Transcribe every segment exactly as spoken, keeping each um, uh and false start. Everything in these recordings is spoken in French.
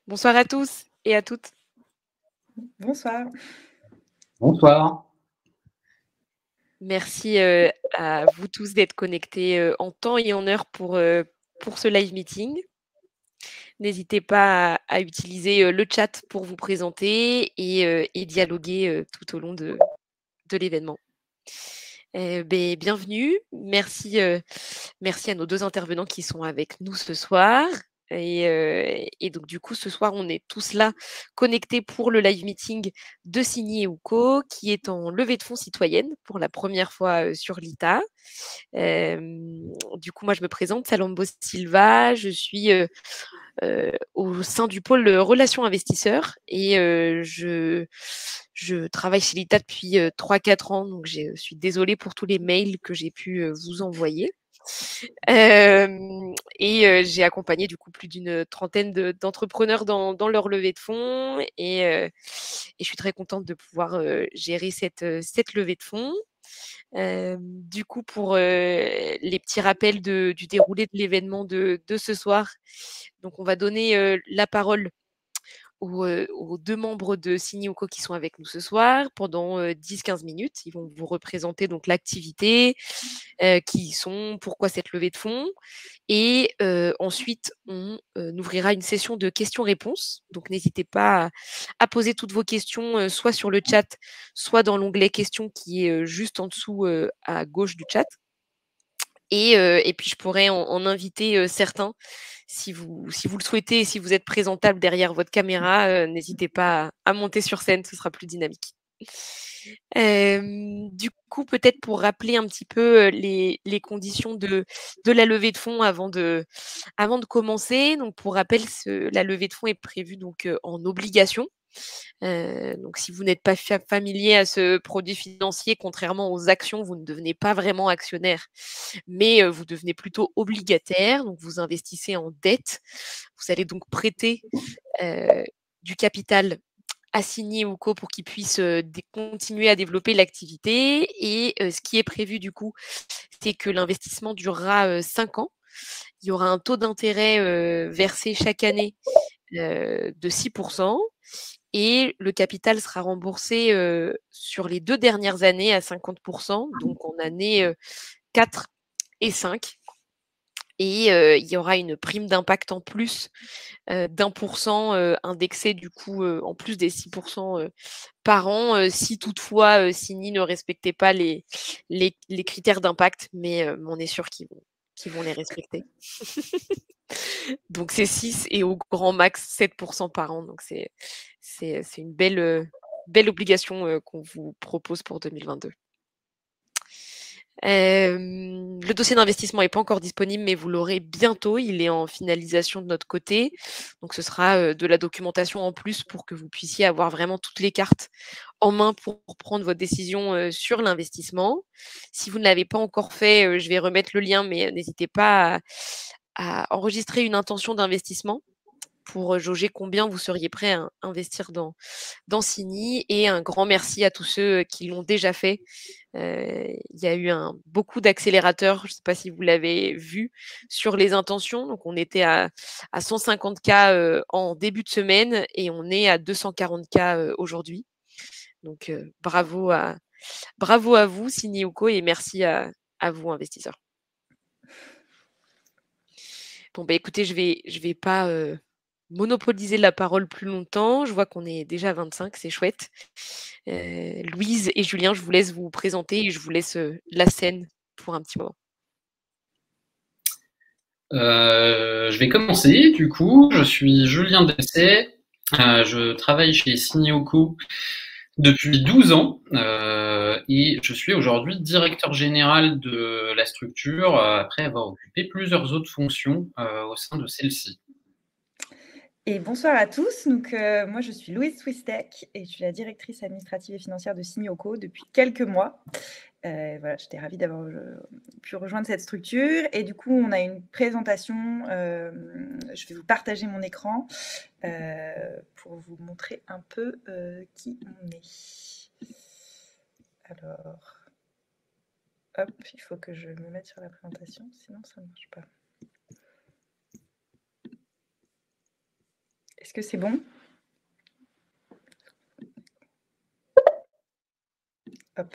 Bonsoir à tous et à toutes. Bonsoir. Bonsoir. Merci euh, à vous tous d'être connectés euh, en temps et en heure pour, euh, pour ce live meeting. N'hésitez pas à, à utiliser euh, le chat pour vous présenter et, euh, et dialoguer euh, tout au long de, de l'événement. Euh, ben, bienvenue, merci, euh, merci à nos deux intervenants qui sont avec nous ce soir. Et, euh, et donc du coup, ce soir, on est tous là connectés pour le live meeting de Signy et Ouko, qui est en levée de fonds citoyenne pour la première fois euh, sur l'I T A. Euh, du coup, moi, je me présente, Salombo Silva, je suis euh, euh, au sein du pôle relations investisseurs et euh, je, je travaille chez l'I T A depuis euh, trois quatre ans, donc je suis désolée pour tous les mails que j'ai pu euh, vous envoyer. Euh, et euh, j'ai accompagné du coup plus d'une trentaine de, d'entrepreneurs dans, dans leur levée de fonds et, euh, et je suis très contente de pouvoir euh, gérer cette, cette levée de fonds. Euh, du coup, pour euh, les petits rappels de, du déroulé de l'événement de, de ce soir, donc on va donner euh, la parole aux, euh, aux deux membres de Signy Ouko qui sont avec nous ce soir pendant euh, dix quinze minutes. Ils vont vous représenter donc l'activité, euh, qui ils sont, pourquoi cette levée de fonds. Et euh, ensuite, on euh, ouvrira une session de questions-réponses. Donc, n'hésitez pas à, à poser toutes vos questions, euh, soit sur le chat, soit dans l'onglet questions qui est euh, juste en dessous euh, à gauche du chat. Et, euh, et puis, je pourrais en, en inviter euh, certains. Si vous, si vous le souhaitez et si vous êtes présentable derrière votre caméra, euh, n'hésitez pas à, à monter sur scène, ce sera plus dynamique. Euh, du coup, peut-être pour rappeler un petit peu euh, les, les conditions de, de la levée de fonds avant de, avant de commencer. Donc, pour rappel, ce, la levée de fonds est prévue donc, euh, en obligation. Euh, donc, si vous n'êtes pas fa- familier à ce produit financier, contrairement aux actions, vous ne devenez pas vraiment actionnaire, mais euh, vous devenez plutôt obligataire. Donc, vous investissez en dette. Vous allez donc prêter euh, du capital à Signy Ouko pour qu'ils puissent euh, dé- continuer à développer l'activité. Et euh, ce qui est prévu du coup, c'est que l'investissement durera euh, cinq ans. Il y aura un taux d'intérêt euh, versé chaque année euh, de six pour cent et le capital sera remboursé euh, sur les deux dernières années à cinquante pour cent, donc en année euh, quatre et cinq. Et euh, il y aura une prime d'impact en plus euh, d'un pour cent euh, indexé du coup euh, en plus des six pour cent euh, par an euh, si toutefois euh, Signy ne respectait pas les, les, les critères d'impact, mais euh, on est sûr qu'ils vont, qu'ils vont les respecter. Donc c'est six et au grand max sept pour cent par an. Donc c'est, c'est, c'est une belle, euh, belle obligation euh, qu'on vous propose pour deux mille vingt-deux. Euh, le dossier d'investissement n'est pas encore disponible, mais vous l'aurez bientôt. Il est en finalisation de notre côté. Donc, ce sera euh, de la documentation en plus pour que vous puissiez avoir vraiment toutes les cartes en main pour prendre votre décision euh, sur l'investissement. Si vous ne l'avez pas encore fait, euh, je vais remettre le lien, mais euh, n'hésitez pas à, à enregistrer une intention d'investissement pour euh, jauger combien vous seriez prêt à investir dans, dans Signy. Et un grand merci à tous ceux qui l'ont déjà fait. Euh, il y a eu un, beaucoup d'accélérateurs, je ne sais pas si vous l'avez vu, sur les intentions. Donc, on était à, à cent cinquante K euh, en début de semaine et on est à deux cent quarante K euh, aujourd'hui. Donc, euh, bravo, à, bravo à vous, Signy Ouko, et merci à, à vous, investisseurs. Bon, bah, écoutez, je ne vais, je vais pas euh, monopoliser la parole plus longtemps. Je vois qu'on est déjà à vingt-cinq, c'est chouette. Euh, Louise et Julien, je vous laisse vous présenter et je vous laisse euh, la scène pour un petit moment. Euh, je vais commencer, du coup. Je suis Julien Dessay. Euh, je travaille chez Signy Ouko depuis douze ans euh, et je suis aujourd'hui directeur général de la structure euh, après avoir occupé plusieurs autres fonctions euh, au sein de celle-ci. Et bonsoir à tous. Donc, euh, moi, je suis Louise Swistek et je suis la directrice administrative et financière de Signy Ouko depuis quelques mois. Euh, voilà, j'étais ravie d'avoir euh, pu rejoindre cette structure. Et du coup, on a une présentation. Euh, je vais vous partager mon écran euh, pour vous montrer un peu euh, qui on est. Alors, hop, il faut que je me mette sur la présentation, sinon ça ne marche pas. Est-ce que c'est bon? Hop.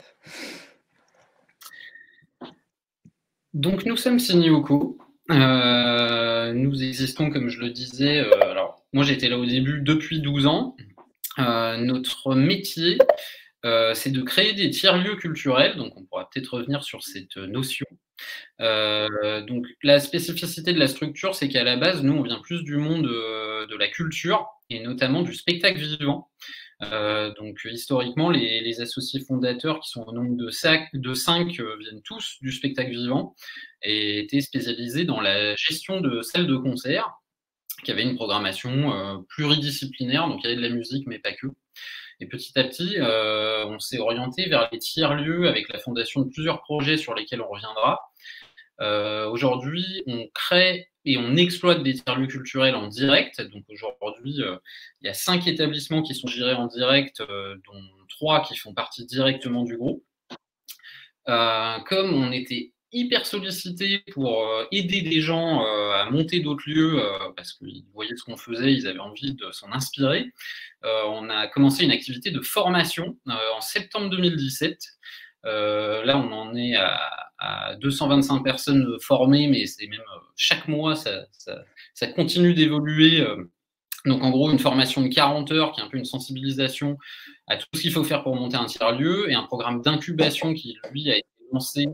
Donc nous sommes Signioko. Euh, nous existons, comme je le disais, euh, alors moi j'étais là au début depuis douze ans. Euh, notre métier, euh, c'est de créer des tiers-lieux culturels, donc on pourra peut-être revenir sur cette notion. Euh, donc la spécificité de la structure, c'est qu'à la base, nous, on vient plus du monde euh, de la culture, et notamment du spectacle vivant. Euh, donc historiquement, les, les associés fondateurs, qui sont au nombre de, sac, de cinq, euh, viennent tous du spectacle vivant, et étaient spécialisés dans la gestion de salles de concert, qui avaient une programmation euh, pluridisciplinaire, donc il y avait de la musique, mais pas que. Et petit à petit, euh, on s'est orienté vers les tiers-lieux avec la fondation de plusieurs projets sur lesquels on reviendra. Euh, aujourd'hui, on crée et on exploite des tiers-lieux culturels en direct. Donc aujourd'hui, euh, il y a cinq établissements qui sont gérés en direct, euh, dont trois qui font partie directement du groupe. Euh, comme on était hyper sollicité pour euh, aider des gens euh, à monter d'autres lieux, euh, parce qu'ils voyaient ce qu'on faisait, ils avaient envie de s'en inspirer, euh, on a commencé une activité de formation euh, en septembre deux mille dix-sept. Euh, là, on en est à, à deux cent vingt-cinq personnes formées, mais c'est même euh, chaque mois, ça, ça, ça continue d'évoluer. Euh, donc, en gros, une formation de quarante heures qui est un peu une sensibilisation à tout ce qu'il faut faire pour monter un tiers-lieu, et un programme d'incubation qui, lui, a été lancé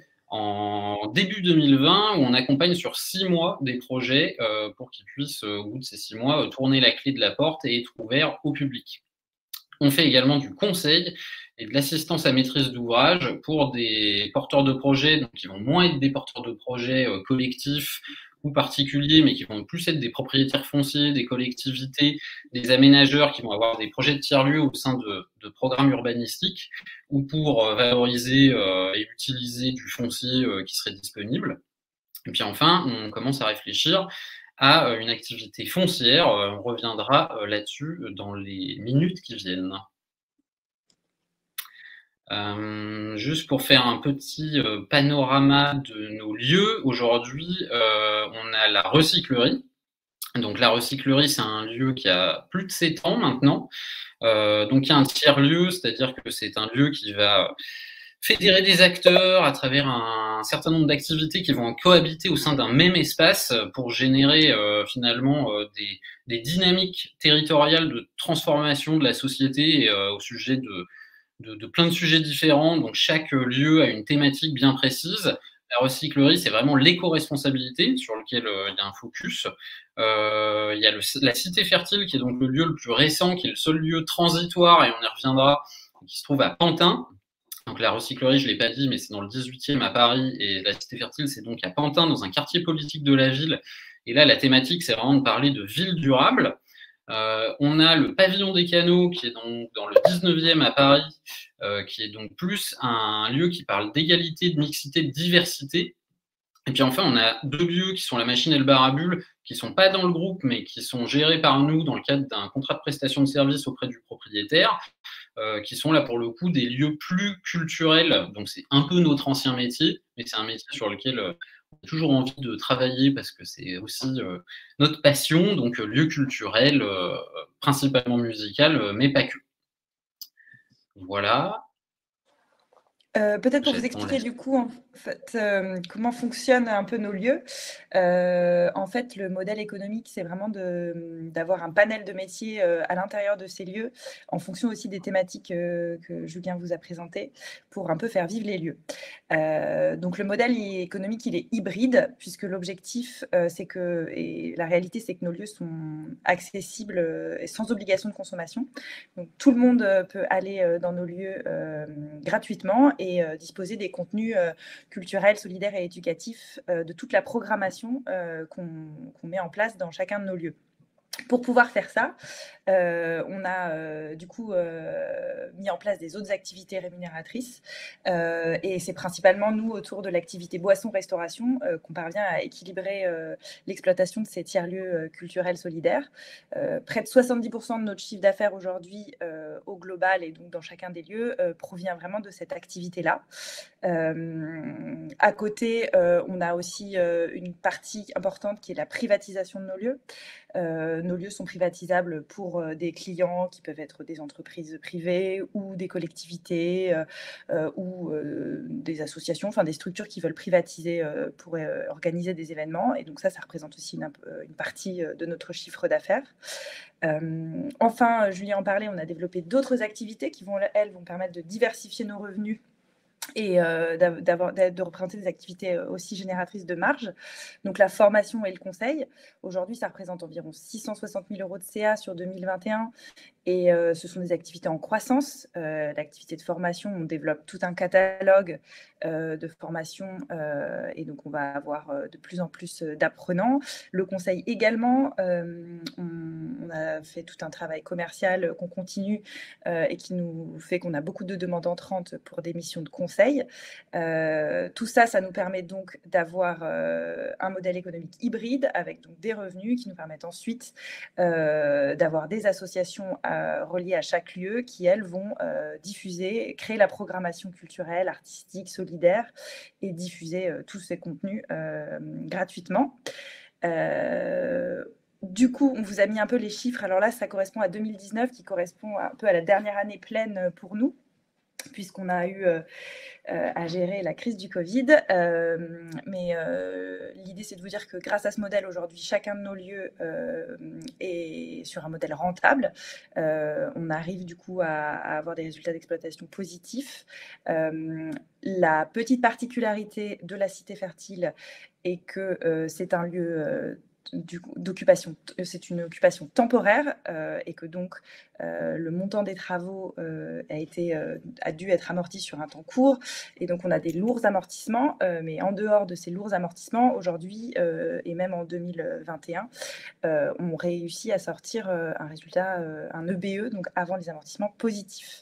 en début deux mille vingt, où on accompagne sur six mois des projets euh, pour qu'ils puissent, euh, au bout de ces six mois, euh, tourner la clé de la porte et être ouverts au public. On fait également du conseil et de l'assistance à maîtrise d'ouvrage pour des porteurs de projets, donc qui vont moins être des porteurs de projets euh, collectifs ou particuliers, mais qui vont plus être des propriétaires fonciers, des collectivités, des aménageurs qui vont avoir des projets de tiers-lieux au sein de, de programmes urbanistiques, ou pour euh, valoriser euh, et utiliser du foncier euh, qui serait disponible. Et puis enfin, on commence à réfléchir à une activité foncière. On reviendra là-dessus dans les minutes qui viennent. Euh, juste pour faire un petit euh, panorama de nos lieux, aujourd'hui, euh, on a la recyclerie. Donc la recyclerie, c'est un lieu qui a plus de sept ans maintenant. Euh, donc il y a un tiers-lieu, c'est-à-dire que c'est un lieu qui va fédérer des acteurs à travers un certain nombre d'activités qui vont cohabiter au sein d'un même espace pour générer euh, finalement euh, des, des dynamiques territoriales de transformation de la société euh, au sujet de, de, de plein de sujets différents. Donc chaque lieu a une thématique bien précise. La recyclerie, c'est vraiment l'éco-responsabilité sur lequel euh, il y a un focus. Euh, il y a le, la Cité Fertile, qui est donc le lieu le plus récent, qui est le seul lieu transitoire, et on y reviendra, qui se trouve à Pantin. Donc la recyclerie, je ne l'ai pas dit, mais c'est dans le dix-huitième à Paris, et la Cité Fertile, c'est donc à Pantin, dans un quartier politique de la ville. Et là, la thématique, c'est vraiment de parler de ville durable. Euh, on a le Pavillon des Canaux, qui est donc dans le dix-neuvième à Paris, euh, qui est donc plus un lieu qui parle d'égalité, de mixité, de diversité. Et puis enfin, on a deux lieux qui sont la Machine et le Bar à Bulles, qui ne sont pas dans le groupe, mais qui sont gérés par nous dans le cadre d'un contrat de prestation de service auprès du propriétaire, euh, qui sont là pour le coup des lieux plus culturels. Donc c'est un peu notre ancien métier, mais c'est un métier sur lequel euh, on a toujours envie de travailler parce que c'est aussi euh, notre passion. Donc euh, lieu culturel, euh, principalement musical, euh, mais pas que. Voilà. Euh, peut-être pour vous expliquer du coup en fait, euh, comment fonctionnent un peu nos lieux. Euh, en fait, le modèle économique, c'est vraiment d'avoir un panel de métiers euh, à l'intérieur de ces lieux, en fonction aussi des thématiques euh, que Julien vous a présentées, pour un peu faire vivre les lieux. Euh, donc le modèle économique, il est hybride, puisque l'objectif, euh, c'est que, et la réalité, c'est que nos lieux sont accessibles euh, et sans obligation de consommation. Donc tout le monde peut aller euh, dans nos lieux euh, gratuitement et et euh, disposer des contenus euh, culturels, solidaires et éducatifs euh, de toute la programmation euh, qu'on qu'on met en place dans chacun de nos lieux. Pour pouvoir faire ça, euh, on a euh, du coup euh, mis en place des autres activités rémunératrices euh, et c'est principalement nous autour de l'activité boisson-restauration euh, qu'on parvient à équilibrer euh, l'exploitation de ces tiers-lieux euh, culturels solidaires. Euh, près de soixante-dix pour cent de notre chiffre d'affaires aujourd'hui euh, au global et donc dans chacun des lieux euh, provient vraiment de cette activité-là. Euh, à côté, euh, on a aussi euh, une partie importante qui est la privatisation de nos lieux. Euh, nos lieux sont privatisables pour euh, des clients qui peuvent être des entreprises privées ou des collectivités euh, euh, ou euh, des associations, enfin des structures qui veulent privatiser euh, pour euh, organiser des événements. Et donc ça, ça représente aussi une, une partie de notre chiffre d'affaires. Euh, enfin, Julien en parlait, on a développé d'autres activités qui vont, elles, vont permettre de diversifier nos revenus et euh, d'avoir, de représenter des activités aussi génératrices de marge. Donc la formation et le conseil, aujourd'hui, ça représente environ six cent soixante mille euros de C A sur deux mille vingt et un. Et euh, ce sont des activités en croissance. Euh, l'activité de formation, on développe tout un catalogue euh, de formation euh, et donc on va avoir euh, de plus en plus d'apprenants. Le conseil également, euh, on, on a fait tout un travail commercial qu'on continue euh, et qui nous fait qu'on a beaucoup de demandes entrantes pour des missions de conseil. Euh, tout ça, ça nous permet donc d'avoir euh, un modèle économique hybride avec donc des revenus qui nous permettent ensuite euh, d'avoir des associations à reliées à chaque lieu qui, elles, vont euh, diffuser, créer la programmation culturelle, artistique, solidaire et diffuser euh, tous ces contenus euh, gratuitement. Euh, du coup, on vous a mis un peu les chiffres. Alors là, ça correspond à deux mille dix-neuf, qui correspond un peu à la dernière année pleine pour nous, puisqu'on a eu euh, euh, à gérer la crise du Covid. Euh, mais euh, l'idée, c'est de vous dire que grâce à ce modèle, aujourd'hui, chacun de nos lieux euh, est sur un modèle rentable. Euh, on arrive du coup à, à avoir des résultats d'exploitation positifs. Euh, la petite particularité de la Cité Fertile est que euh, c'est un lieu euh, d'occupation, c'est une occupation temporaire euh, et que donc euh, le montant des travaux euh, a, été, euh, a dû être amorti sur un temps court et donc on a des lourds amortissements, euh, mais en dehors de ces lourds amortissements, aujourd'hui euh, et même en deux mille vingt et un, euh, on réussit à sortir euh, un résultat, euh, un E B E, donc avant les amortissements positifs.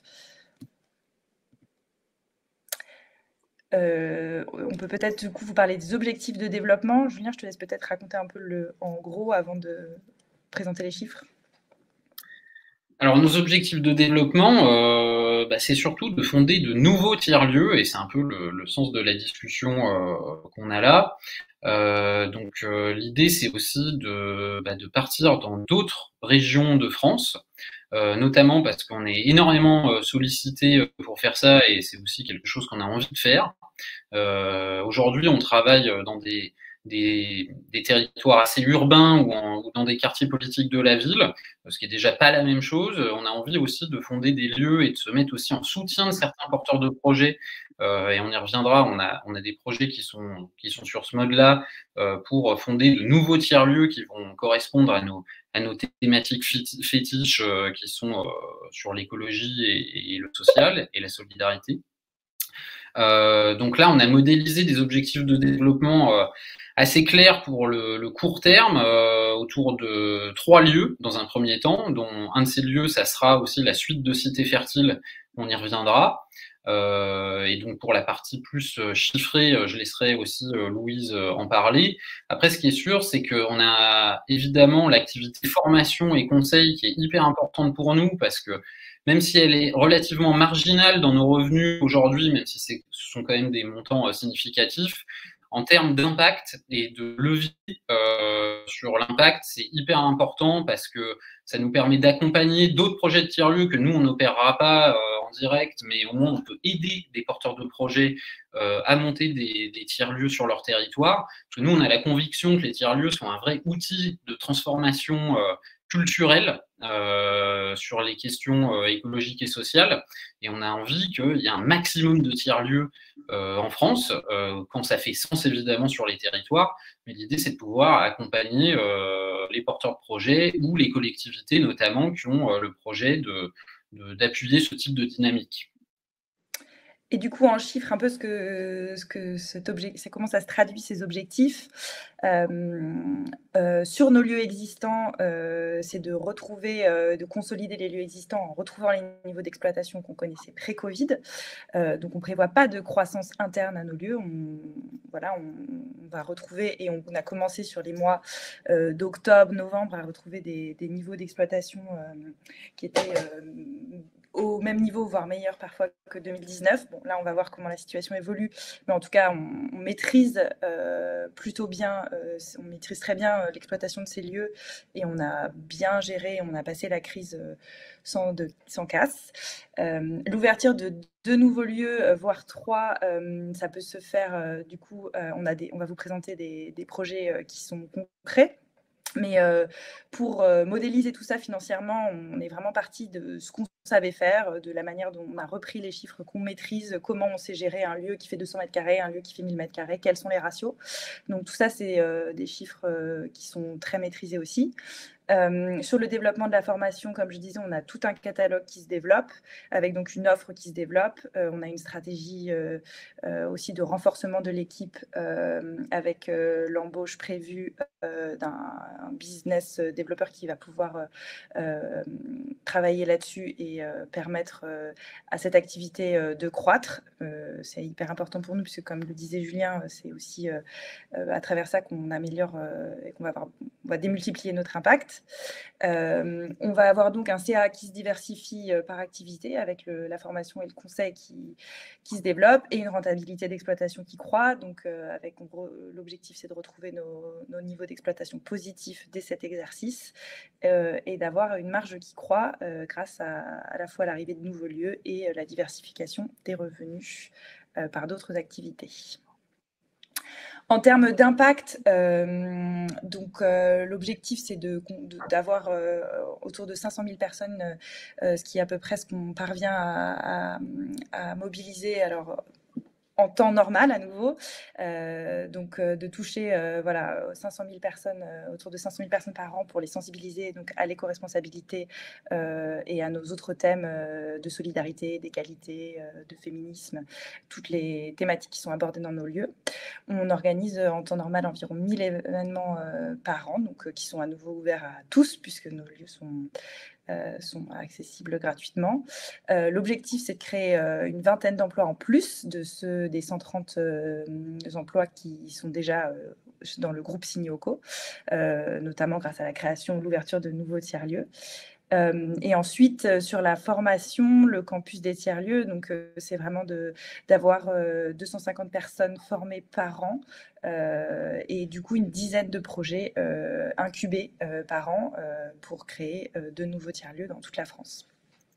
Euh, on peut peut-être du coup vous parler des objectifs de développement. Julien, je te laisse peut-être raconter un peu le, en gros avant de présenter les chiffres. Alors nos objectifs de développement, euh, bah, c'est surtout de fonder de nouveaux tiers-lieux, et c'est un peu le, le sens de la discussion euh, qu'on a là. Euh, donc euh, l'idée, c'est aussi de, bah, de partir dans d'autres régions de France, euh, notamment parce qu'on est énormément euh, sollicité pour faire ça, et c'est aussi quelque chose qu'on a envie de faire. Euh, aujourd'hui, on travaille dans des Des, des territoires assez urbains ou, en, ou dans des quartiers politiques de la ville, ce qui est déjà pas la même chose. On a envie aussi de fonder des lieux et de se mettre aussi en soutien de certains porteurs de projets. Euh, et on y reviendra. On a, on a des projets qui sont, qui sont sur ce mode-là euh, pour fonder de nouveaux tiers-lieux qui vont correspondre à nos, à nos thématiques fétiches euh, qui sont euh, sur l'écologie et, et le social et la solidarité. Euh, donc là, on a modélisé des objectifs de développement euh, assez clairs pour le, le court terme, euh, autour de trois lieux dans un premier temps, dont un de ces lieux, ça sera aussi la suite de Cité Fertile, on y reviendra. Euh, et donc pour la partie plus chiffrée, je laisserai aussi euh, Louise euh, en parler. Après, ce qui est sûr, c'est qu'on a évidemment l'activité formation et conseil qui est hyper importante pour nous, parce que même si elle est relativement marginale dans nos revenus aujourd'hui, même si ce sont quand même des montants euh, significatifs, en termes d'impact et de levier euh, sur l'impact, c'est hyper important parce que ça nous permet d'accompagner d'autres projets de tiers-lieux que nous, on n'opérera pas euh, en direct, mais au moins on peut aider des porteurs de projets euh, à monter des, des tiers-lieux sur leur territoire. Parce que nous, on a la conviction que les tiers-lieux sont un vrai outil de transformation euh, culturelle euh, sur les questions euh, écologiques et sociales. Et on a envie qu'il y ait un maximum de tiers-lieux euh, en France, euh, quand ça fait sens évidemment sur les territoires. Mais l'idée, c'est de pouvoir accompagner euh, les porteurs de projets ou les collectivités notamment qui ont euh, le projet de, de, d'appuyer ce type de dynamique. Et du coup, en chiffres, un peu ce que, ce que cet objectif, c'est comment ça se traduit ces objectifs. Euh, euh, sur nos lieux existants, euh, c'est de retrouver, euh, de consolider les lieux existants en retrouvant les niveaux d'exploitation qu'on connaissait pré-Covid. Euh, donc, on ne prévoit pas de croissance interne à nos lieux. On, voilà, on, on va retrouver, et on, on a commencé sur les mois euh, d'octobre, novembre, à retrouver des, des niveaux d'exploitation euh, qui étaient... Euh, au même niveau, voire meilleur parfois que deux mille dix-neuf. Bon, là, on va voir comment la situation évolue, mais en tout cas, on, on maîtrise euh, plutôt bien, euh, on maîtrise très bien euh, l'exploitation de ces lieux et on a bien géré, on a passé la crise euh, sans, de, sans casse. Euh, L'ouverture de deux nouveaux lieux, euh, voire trois, euh, ça peut se faire, euh, du coup, euh, on, a des, on va vous présenter des, des projets euh, qui sont concrets. Mais euh, pour euh, modéliser tout ça financièrement, on est vraiment parti de ce qu'on savait faire, de la manière dont on a repris les chiffres qu'on maîtrise, comment on sait gérer un lieu qui fait deux cents mètres carrés, un lieu qui fait mille mètres carrés, quels sont les ratios. Donc tout ça, c'est euh, des chiffres euh, qui sont très maîtrisés aussi. Euh, sur le développement de la formation, comme je disais, on a tout un catalogue qui se développe, avec donc une offre qui se développe. Euh, on a une stratégie euh, euh, aussi de renforcement de l'équipe euh, avec euh, l'embauche prévue euh, d'un business développeur qui va pouvoir euh, travailler là-dessus et euh, permettre euh, à cette activité euh, de croître. Euh, c'est hyper important pour nous, puisque comme le disait Julien, c'est aussi euh, à travers ça qu'on améliore euh, et qu'on va, avoir, on va démultiplier notre impact. Euh, on va avoir donc un C A qui se diversifie euh, par activité avec le, la formation et le conseil qui, qui se développe et une rentabilité d'exploitation qui croît. Donc, euh, avec l'objectif, c'est de retrouver nos, nos niveaux d'exploitation positifs dès cet exercice euh, et d'avoir une marge qui croît euh, grâce à, à la fois l'arrivée de nouveaux lieux et euh, la diversification des revenus euh, par d'autres activités. En termes d'impact, euh, donc euh, l'objectif c'est d'avoir euh, autour de cinq cent mille personnes, euh, ce qui est à peu près ce qu'on parvient à, à, à mobiliser. Alors, en temps normal à nouveau, euh, donc euh, de toucher euh, voilà, cinq cent mille personnes, euh, autour de cinq cent mille personnes par an pour les sensibiliser donc, à l'éco-responsabilité euh, et à nos autres thèmes euh, de solidarité, d'égalité, euh, de féminisme, toutes les thématiques qui sont abordées dans nos lieux. On organise en temps normal environ mille événements euh, par an, donc, euh, qui sont à nouveau ouverts à tous puisque nos lieux sont Euh, sont accessibles gratuitement. Euh, L'objectif, c'est de créer euh, une vingtaine d'emplois en plus de ceux des cent trente euh, emplois qui sont déjà euh, dans le groupe Signoco, euh, notamment grâce à la création ou l'ouverture de nouveaux tiers-lieux. Euh, et ensuite, euh, sur la formation, le campus des tiers-lieux, donc euh, c'est vraiment d'avoir euh, deux cent cinquante personnes formées par an euh, et du coup une dizaine de projets euh, incubés euh, par an euh, pour créer euh, de nouveaux tiers-lieux dans toute la France.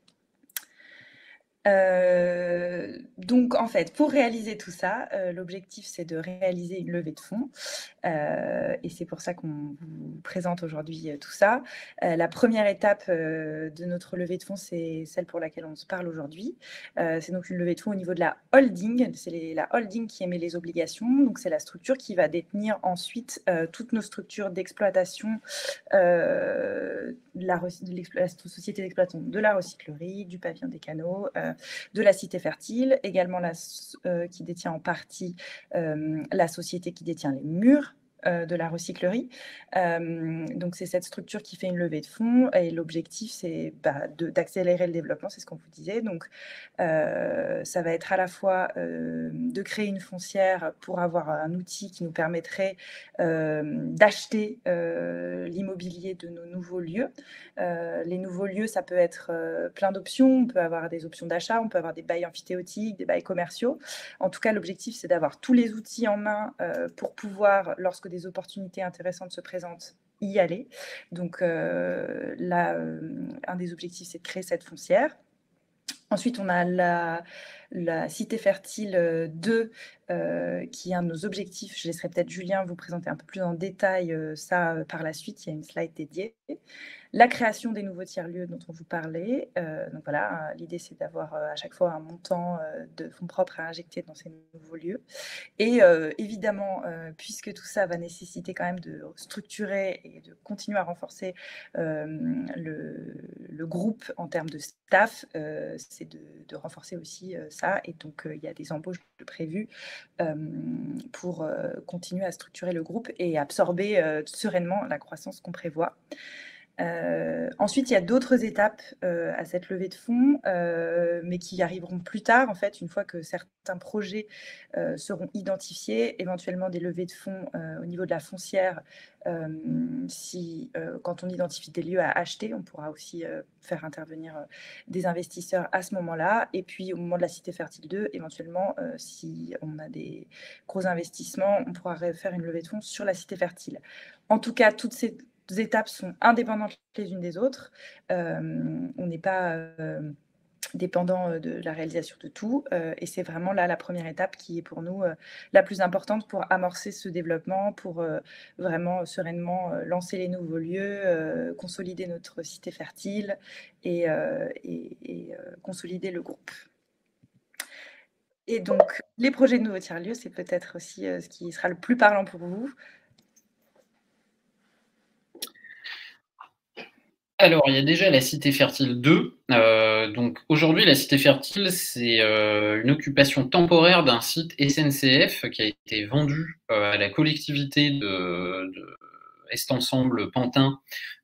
Euh, donc, en fait, pour réaliser tout ça, euh, l'objectif, c'est de réaliser une levée de fonds. Euh, et c'est pour ça qu'on vous présente aujourd'hui euh, tout ça. Euh, la première étape euh, de notre levée de fonds, c'est celle pour laquelle on se parle aujourd'hui. Euh, c'est donc une levée de fonds au niveau de la holding. C'est la holding qui émet les obligations. Donc, c'est la structure qui va détenir ensuite euh, toutes nos structures d'exploitation, euh, la, la société d'exploitation de la recyclerie, du pavillon des canaux, euh, de la cité fertile, également la, euh, qui détient en partie euh, la société qui détient les murs euh, de la recyclerie. Euh, donc, c'est cette structure qui fait une levée de fonds et l'objectif, c'est bah, d'accélérer le développement, c'est ce qu'on vous disait. Donc, euh, ça va être à la fois euh, de créer une foncière pour avoir un outil qui nous permettrait euh, d'acheter euh, l'immobilier de nos nouveaux lieux. Euh, les nouveaux lieux, ça peut être euh, plein d'options. On peut avoir des options d'achat, on peut avoir des bails amphithéotiques, des bails commerciaux. En tout cas, l'objectif, c'est d'avoir tous les outils en main euh, pour pouvoir, lorsque des opportunités intéressantes se présentent, y aller. Donc euh, là, euh, un des objectifs, c'est de créer cette foncière. Ensuite, on a la, la Cité Fertile deux, euh, qui est un de nos objectifs. Je laisserai peut-être Julien vous présenter un peu plus en détail euh, ça euh, par la suite. Il y a une slide dédiée. La création des nouveaux tiers-lieux dont on vous parlait. Euh, donc voilà, l'idée, c'est d'avoir euh, à chaque fois un montant euh, de fonds propres à injecter dans ces nouveaux lieux. Et euh, évidemment, euh, puisque tout ça va nécessiter quand même de structurer et de continuer à renforcer euh, le, le groupe en termes de staff, euh, c'est de, de renforcer aussi euh, ça. Et donc, euh, il y a des embauches de prévues euh, pour euh, continuer à structurer le groupe et absorber euh, sereinement la croissance qu'on prévoit. Euh, ensuite, il y a d'autres étapes euh, à cette levée de fonds, euh, mais qui arriveront plus tard, en fait, une fois que certains projets euh, seront identifiés, éventuellement des levées de fonds euh, au niveau de la foncière. Euh, si, euh, quand on identifie des lieux à acheter, on pourra aussi euh, faire intervenir euh, des investisseurs à ce moment-là. Et puis, au moment de la Cité Fertile deux, éventuellement, euh, si on a des gros investissements, on pourra faire une levée de fonds sur la Cité Fertile. En tout cas, toutes ces étapes sont indépendantes les unes des autres. Euh, on n'est pas euh, dépendant de la réalisation de tout. Euh, et c'est vraiment là la première étape qui est pour nous euh, la plus importante pour amorcer ce développement, pour euh, vraiment sereinement euh, lancer les nouveaux lieux, euh, consolider notre cité fertile et, euh, et, et euh, consolider le groupe. Et donc, les projets de nouveaux tiers-lieux, c'est peut-être aussi euh, ce qui sera le plus parlant pour vous. Alors, il y a déjà la Cité Fertile deux. Euh, donc, aujourd'hui, la Cité Fertile, c'est euh, une occupation temporaire d'un site S N C F qui a été vendu euh, à la collectivité de, de Est Ensemble Pantin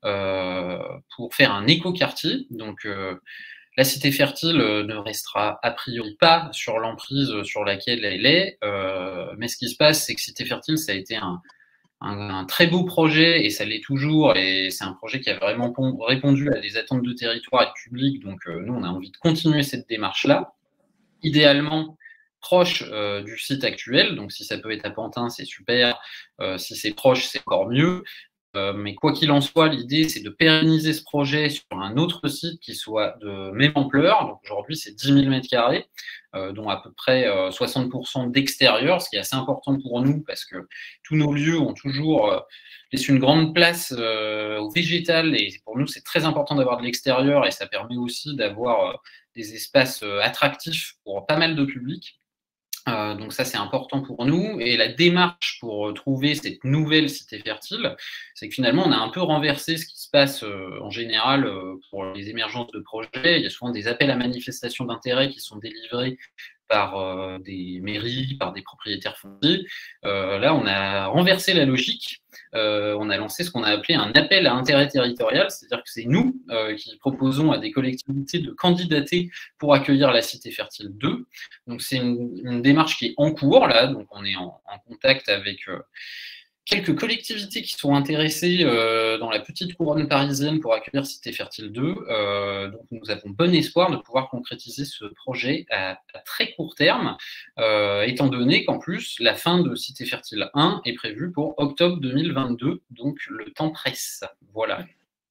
euh, pour faire un écoquartier. Donc, euh, la Cité Fertile ne restera a priori pas sur l'emprise sur laquelle elle est. Euh, mais ce qui se passe, c'est que Cité Fertile, ça a été un Un, un très beau projet, et ça l'est toujours, et c'est un projet qui a vraiment répondu à des attentes de territoire et de public, donc euh, nous, on a envie de continuer cette démarche-là, idéalement proche euh, du site actuel, donc si ça peut être à Pantin, c'est super, euh, si c'est proche, c'est encore mieux, euh, mais quoi qu'il en soit, l'idée, c'est de pérenniser ce projet sur un autre site qui soit de même ampleur. Donc aujourd'hui, c'est dix mille mètres carrés, euh, dont à peu près euh, soixante pour cent d'extérieur, ce qui est assez important pour nous parce que tous nos lieux ont toujours euh, laissé une grande place euh, au végétal, et pour nous, c'est très important d'avoir de l'extérieur, et ça permet aussi d'avoir euh, des espaces euh, attractifs pour pas mal de public. Euh, donc ça, c'est important pour nous. Et la démarche pour trouver cette nouvelle cité fertile, c'est que finalement, on a un peu renversé ce qui se passe euh, en général euh, pour les émergences de projets. Il y a souvent des appels à manifestation d'intérêt qui sont délivrés par euh, des mairies, par des propriétaires fonciers. Euh, là, on a renversé la logique. Euh, on a lancé ce qu'on a appelé un appel à intérêt territorial, c'est-à-dire que c'est nous euh, qui proposons à des collectivités de candidater pour accueillir la Cité Fertile deux. Donc c'est une, une démarche qui est en cours, là, donc on est en, en contact avec euh, quelques collectivités qui sont intéressées euh, dans la petite couronne parisienne pour accueillir Cité Fertile deux. Euh, donc nous avons bon espoir de pouvoir concrétiser ce projet à, à très court terme, euh, étant donné qu'en plus, la fin de Cité Fertile un est prévue pour octobre deux mille vingt-deux, donc le temps presse. Voilà.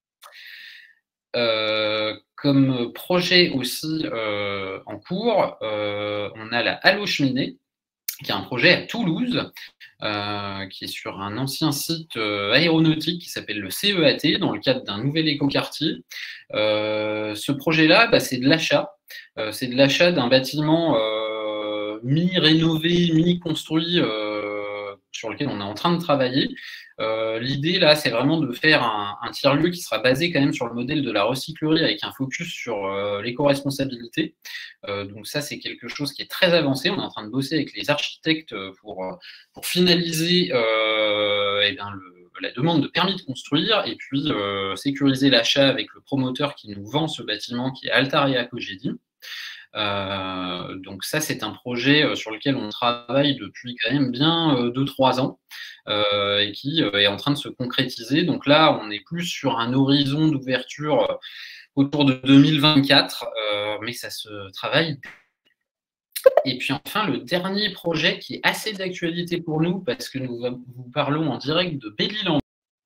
Euh, comme projet aussi euh, en cours, euh, on a la Allo Cheminée, qui est un projet à Toulouse, euh, qui est sur un ancien site euh, aéronautique qui s'appelle le C E A T, dans le cadre d'un nouvel écoquartier. Euh, ce projet-là, bah, c'est de l'achat. Euh, c'est de l'achat d'un bâtiment euh, mi-rénové, mi-construit, euh, sur lequel on est en train de travailler. Euh, L'idée, là, c'est vraiment de faire un, un tiers-lieu qui sera basé quand même sur le modèle de la recyclerie, avec un focus sur euh, l'éco-responsabilité. Euh, donc ça, c'est quelque chose qui est très avancé. On est en train de bosser avec les architectes pour, pour finaliser euh, eh bien, le, la demande de permis de construire, et puis euh, sécuriser l'achat avec le promoteur qui nous vend ce bâtiment, qui est Altaria Cogedi. Euh, donc ça, c'est un projet sur lequel on travaille depuis quand même bien deux trois ans, euh, et qui euh, est en train de se concrétiser. Donc là, on est plus sur un horizon d'ouverture autour de deux mille vingt-quatre, euh, mais ça se travaille. Et puis enfin, le dernier projet qui est assez d'actualité pour nous, parce que nous vous parlons en direct de Belle-Île-en-Mer.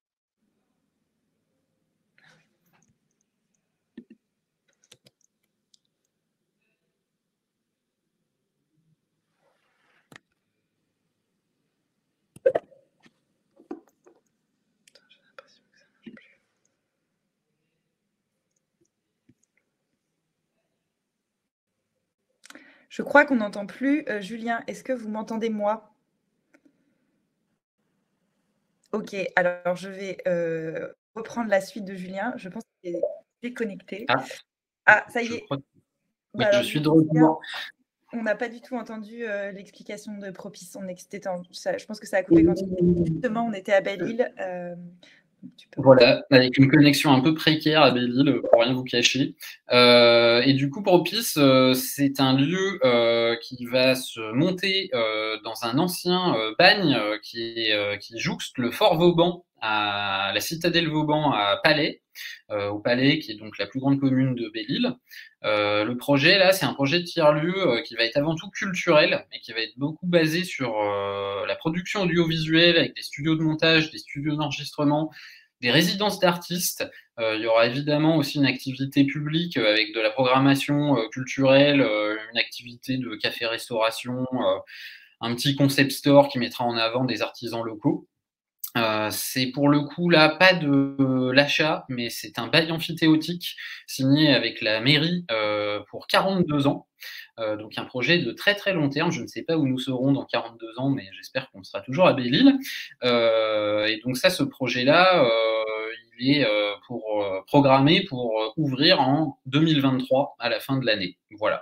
Je crois qu'on n'entend plus. Euh, Julien, est-ce que vous m'entendez moi? Ok, alors je vais euh, reprendre la suite de Julien. Je pense qu'il est déconnecté. Ah, ah ça y est. Crois... Bah, oui, alors, je suis de retour. On n'a pas du tout entendu euh, l'explication de Propice. On était en... ça, je pense que ça a coupé quand justement on était à Belle-Île. Euh, Tu peux Voilà, avec une connexion un peu précaire à Belle-Île, pour rien vous cacher. Euh, et du coup, Propice, euh, c'est un lieu euh, qui va se monter euh, dans un ancien euh, bagne euh, qui, est, euh, qui jouxte le fort Vauban, à la citadelle Vauban à Palais, euh, au Palais, qui est donc la plus grande commune de Belle-Île. Euh, le projet, là, c'est un projet de tiers-lieu euh, qui va être avant tout culturel, mais qui va être beaucoup basé sur euh, la production audiovisuelle, avec des studios de montage, des studios d'enregistrement, des résidences d'artistes. Euh, il y aura évidemment aussi une activité publique euh, avec de la programmation euh, culturelle, euh, une activité de café-restauration, euh, un petit concept store qui mettra en avant des artisans locaux. Euh, c'est pour le coup là pas de euh, l'achat, mais c'est un bail amphithéotique signé avec la mairie euh, pour quarante-deux ans. Euh, donc un projet de très très long terme. Je ne sais pas où nous serons dans quarante-deux ans, mais j'espère qu'on sera toujours à Belle-Île. Euh, et donc ça, ce projet-là, euh, il est euh, pour euh, programmé pour euh, ouvrir en deux mille vingt-trois à la fin de l'année. Voilà.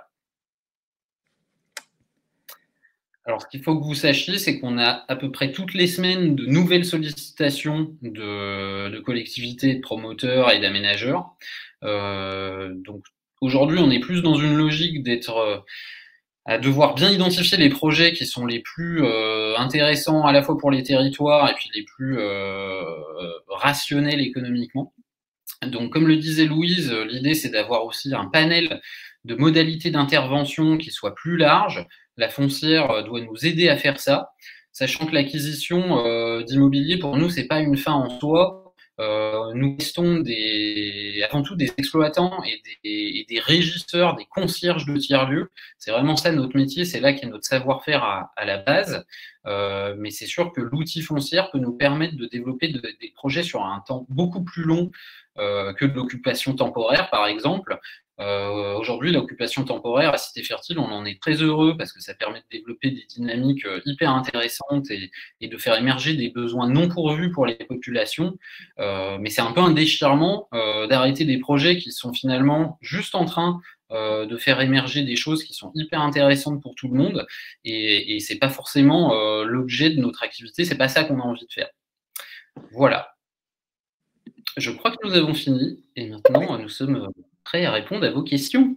Alors, ce qu'il faut que vous sachiez, c'est qu'on a à peu près toutes les semaines de nouvelles sollicitations de, de collectivités, de promoteurs et d'aménageurs. Euh, donc, aujourd'hui, on est plus dans une logique d'être euh, à devoir bien identifier les projets qui sont les plus euh, intéressants à la fois pour les territoires et puis les plus euh, rationnels économiquement. Donc, comme le disait Louise, l'idée c'est d'avoir aussi un panel de modalités d'intervention qui soit plus large. La foncière doit nous aider à faire ça, sachant que l'acquisition euh, d'immobilier pour nous c'est pas une fin en soi. Euh, nous restons des, avant tout des exploitants et des, et des régisseurs, des concierges de tiers-lieux. C'est vraiment ça notre métier, c'est là qu'est notre savoir-faire à, à la base. Euh, mais c'est sûr que l'outil foncière peut nous permettre de développer de, des projets sur un temps beaucoup plus long euh, que de l'occupation temporaire, par exemple. Euh, aujourd'hui, l'occupation temporaire à Cité Fertile, on en est très heureux parce que ça permet de développer des dynamiques euh, hyper intéressantes et, et de faire émerger des besoins non pourvus pour les populations. Euh, mais c'est un peu un déchirement euh, d'arrêter des projets qui sont finalement juste en train euh, de faire émerger des choses qui sont hyper intéressantes pour tout le monde. Et, et c'est pas forcément euh, l'objet de notre activité, c'est pas ça qu'on a envie de faire. Voilà. Je crois que nous avons fini et maintenant nous sommes prêts à répondre à vos questions.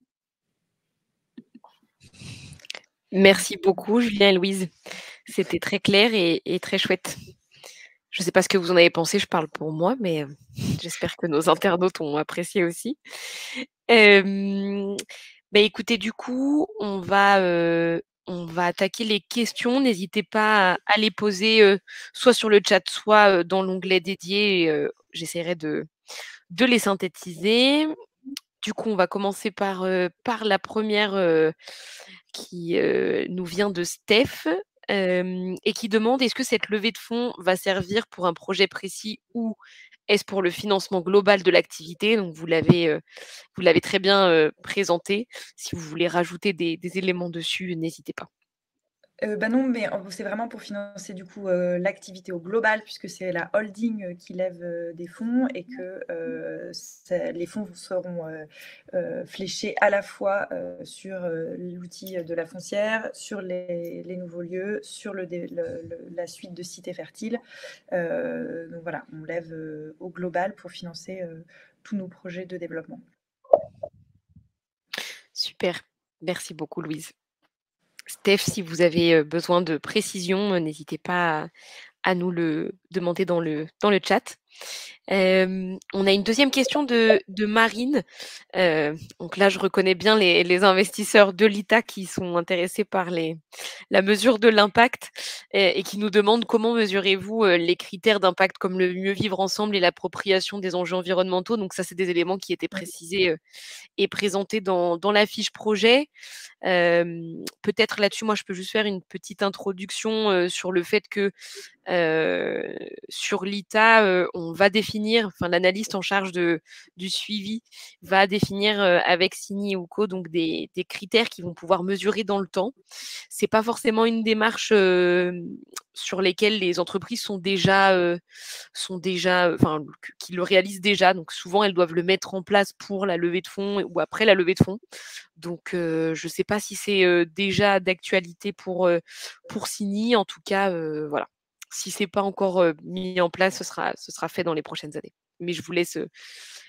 Merci beaucoup, Julien et Louise. C'était très clair et, et très chouette. Je ne sais pas ce que vous en avez pensé, je parle pour moi, mais euh, j'espère que nos internautes ont apprécié aussi. Euh, bah, écoutez, du coup, on va, euh, on va attaquer les questions. N'hésitez pas à, à les poser euh, soit sur le chat, soit euh, dans l'onglet dédié. Euh, J'essaierai de, de les synthétiser. Du coup, on va commencer par, euh, par la première euh, qui euh, nous vient de Steph euh, et qui demande est-ce que cette levée de fonds va servir pour un projet précis ou est-ce pour le financement global de l'activité? Donc, vous l'avez euh, vous l'avez très bien euh, présenté. Si vous voulez rajouter des, des éléments dessus, n'hésitez pas. Euh, bah non, mais c'est vraiment pour financer du coup euh, l'activité au global, puisque c'est la holding euh, qui lève euh, des fonds et que euh, les fonds seront euh, euh, fléchés à la fois euh, sur euh, l'outil de la foncière, sur les, les nouveaux lieux, sur le, le, le, la suite de Cité Fertile. Euh, donc voilà, on lève euh, au global pour financer euh, tous nos projets de développement. Super, merci beaucoup Louise. Steph, si vous avez besoin de précision, n'hésitez pas à, à nous le demander dans le, dans le chat. Euh, on a une deuxième question de, de Marine. Euh, donc là, je reconnais bien les, les investisseurs de l'I T A qui sont intéressés par les, la mesure de l'impact et, et qui nous demandent comment mesurez-vous les critères d'impact comme le mieux vivre ensemble et l'appropriation des enjeux environnementaux. Donc ça, c'est des éléments qui étaient précisés euh, et présentés dans, dans la fiche projet. Euh, peut-être là-dessus, moi, je peux juste faire une petite introduction euh, sur le fait que euh, sur l'I T A, euh, on va définir, enfin l'analyste en charge de, du suivi va définir euh, avec Signy et Uco donc des, des critères qui vont pouvoir mesurer dans le temps. C'est pas forcément une démarche euh, sur lesquelles les entreprises sont déjà, euh, sont déjà, enfin qui le réalisent déjà. Donc souvent elles doivent le mettre en place pour la levée de fonds ou après la levée de fonds. Donc euh, je ne sais pas si c'est euh, déjà d'actualité pour euh, pour Signy. En tout cas, euh, voilà. si ce n'est pas encore euh, mis en place, ce sera, ce sera fait dans les prochaines années. Mais je vous laisse euh,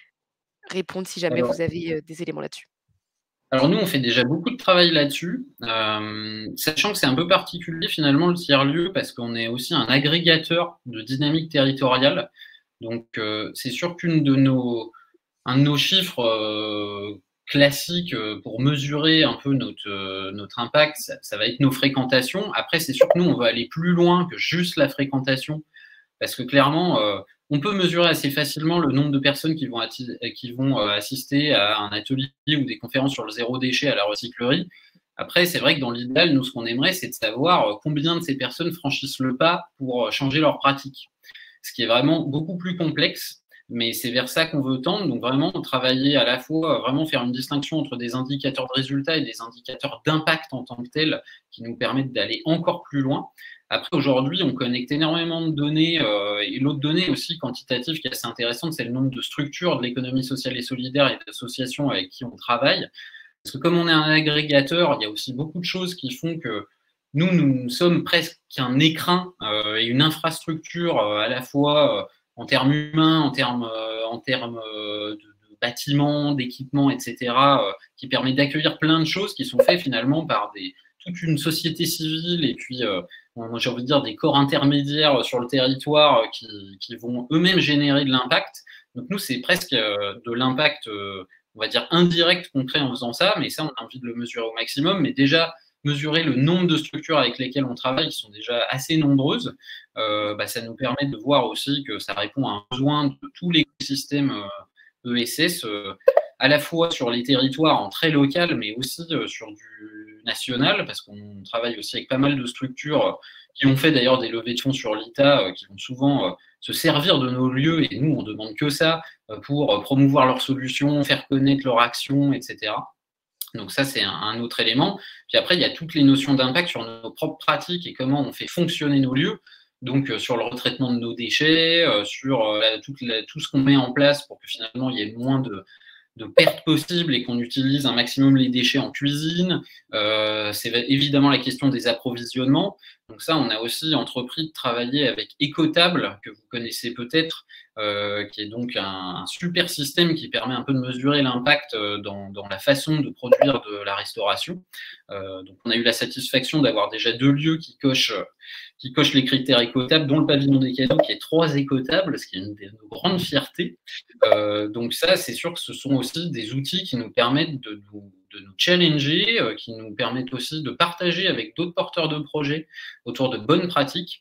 répondre si jamais Alors, vous avez euh, des éléments là-dessus. alors nous, on fait déjà beaucoup de travail là-dessus, euh, sachant que c'est un peu particulier finalement le tiers-lieu parce qu'on est aussi un agrégateur de dynamique territoriale. Donc euh, c'est sûr qu'une de nos, un de nos chiffres euh, classiques euh, pour mesurer un peu notre, euh, notre impact, ça, ça va être nos fréquentations. Après, c'est sûr que nous, on va aller plus loin que juste la fréquentation parce que clairement, euh, on peut mesurer assez facilement le nombre de personnes qui vont, qui vont euh, assister à un atelier ou des conférences sur le zéro déchet à la recyclerie. Après, c'est vrai que dans l'idéal, nous, ce qu'on aimerait, c'est de savoir euh, combien de ces personnes franchissent le pas pour euh, changer leur pratique. Ce qui est vraiment beaucoup plus complexe, mais c'est vers ça qu'on veut tendre. Donc vraiment, travailler à la fois, vraiment faire une distinction entre des indicateurs de résultats et des indicateurs d'impact en tant que tels, qui nous permettent d'aller encore plus loin. Après, aujourd'hui, on connecte énormément de données, euh, et l'autre donnée aussi quantitative qui est assez intéressante, c'est le nombre de structures de l'économie sociale et solidaire et d'associations avec qui on travaille. Parce que comme on est un agrégateur, il y a aussi beaucoup de choses qui font que nous, nous sommes presque un écrin euh, et une infrastructure euh, à la fois euh, en termes humains, en termes, euh, en termes euh, de, de bâtiments, d'équipements, et cetera, euh, qui permet d'accueillir plein de choses qui sont faites finalement par des, toute une société civile et puis, euh, j'ai envie de dire, des corps intermédiaires sur le territoire euh, qui, qui vont eux-mêmes générer de l'impact. Donc nous, c'est presque euh, de l'impact, euh, on va dire, indirect qu'on crée en faisant ça, mais ça, on a envie de le mesurer au maximum. Mais déjà, mesurer le nombre de structures avec lesquelles on travaille, qui sont déjà assez nombreuses, euh, bah, ça nous permet de voir aussi que ça répond à un besoin de tout l'écosystème euh, E S S, euh, à la fois sur les territoires en très local, mais aussi euh, sur du national, parce qu'on travaille aussi avec pas mal de structures qui ont fait d'ailleurs des levées de fonds sur l'I T A, euh, qui vont souvent euh, se servir de nos lieux, et nous, on ne demande que ça, euh, pour euh, promouvoir leurs solutions, faire connaître leurs actions, et cetera. Donc ça, c'est un, un autre élément. Puis après, il y a toutes les notions d'impact sur nos propres pratiques et comment on fait fonctionner nos lieux. Donc euh, sur le retraitement de nos déchets, euh, sur euh, tout, la, tout ce qu'on met en place pour que finalement il y ait le moins de, de pertes possibles et qu'on utilise un maximum les déchets en cuisine. Euh, c'est évidemment la question des approvisionnements. Donc ça, on a aussi entrepris de travailler avec Ecotable, que vous connaissez peut-être, euh, qui est donc un, un super système qui permet un peu de mesurer l'impact dans, dans la façon de produire de la restauration. Euh, donc on a eu la satisfaction d'avoir déjà deux lieux qui cochent qui coche les critères écotables, dont le pavillon des cadeaux qui est trois écotables, ce qui est une de nos grandes fiertés. Euh, donc ça, c'est sûr que ce sont aussi des outils qui nous permettent de nous, de nous challenger, euh, qui nous permettent aussi de partager avec d'autres porteurs de projets autour de bonnes pratiques.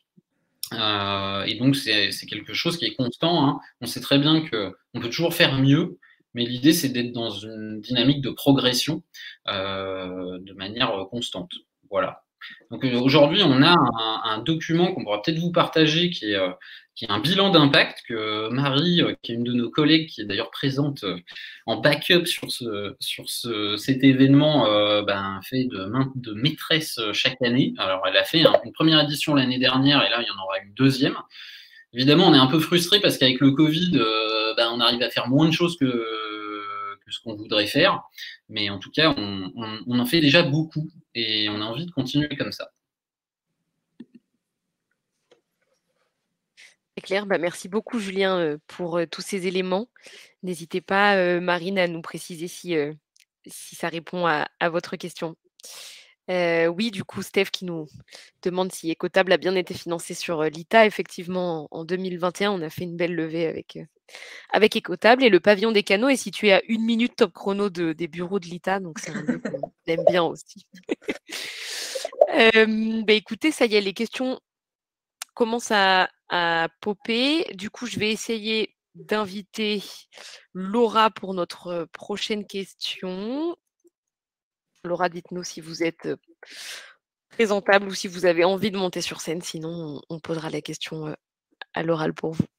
Euh, et donc c'est quelque chose qui est constant, hein. On sait très bien qu'on peut toujours faire mieux, mais l'idée c'est d'être dans une dynamique de progression euh, de manière constante. Voilà. Donc euh, aujourd'hui, on a un, un document qu'on pourra peut-être vous partager qui est, euh, qui est un bilan d'impact que Marie, euh, qui est une de nos collègues, qui est d'ailleurs présente euh, en backup sur, ce, sur ce, cet événement, euh, ben, fait de, main, de maîtresse chaque année. Alors elle a fait hein, une première édition l'année dernière et là, il y en aura une deuxième. Évidemment, on est un peu frustré parce qu'avec le Covid, euh, ben, on arrive à faire moins de choses que, que ce qu'on voudrait faire. Mais en tout cas, on, on, on en fait déjà beaucoup et on a envie de continuer comme ça. C'est clair. Bah, merci beaucoup, Julien, euh, pour euh, tous ces éléments. N'hésitez pas, euh, Marine, à nous préciser si, euh, si ça répond à, à votre question. Euh, oui, du coup, Steph qui nous demande si Ecotable a bien été financé sur euh, l'I T A. Effectivement, en, en deux mille vingt et un, on a fait une belle levée avec, euh, avec Ecotable. Et le pavillon des canaux est situé à une minute top chrono de, des bureaux de l'I T A. Donc, c'est un lieu qu'on aime bien aussi. euh, bah, écoutez, ça y est, les questions commencent à, à popper. Du coup, je vais essayer d'inviter Laura pour notre prochaine question. Laura, dites-nous si vous êtes présentable ou si vous avez envie de monter sur scène. Sinon, on posera la question à l'oral pour vous.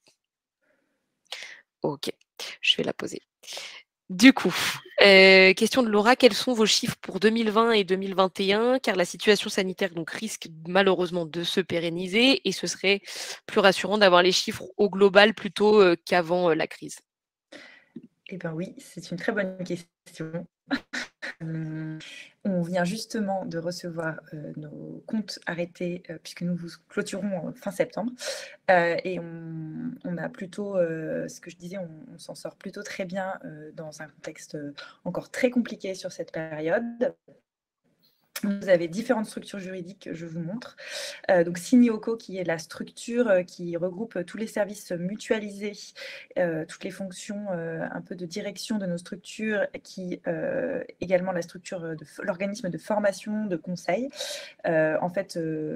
Ok, je vais la poser. Du coup, euh, question de Laura, quels sont vos chiffres pour deux mille vingt et deux mille vingt et un? Car la situation sanitaire donc, risque malheureusement de se pérenniser et ce serait plus rassurant d'avoir les chiffres au global plutôt euh, qu'avant euh, la crise. Eh bien oui, c'est une très bonne question. On vient justement de recevoir euh, nos comptes arrêtés euh, puisque nous vous clôturons fin septembre euh, et on, on a plutôt, euh, ce que je disais, on, on s'en sort plutôt très bien euh, dans un contexte encore très compliqué sur cette période. Vous avez différentes structures juridiques que je vous montre. Euh, donc Signioko, qui est la structure euh, qui regroupe tous les services mutualisés, euh, toutes les fonctions euh, un peu de direction de nos structures, qui euh, également la structure de l'organisme de formation, de conseil, euh, en fait,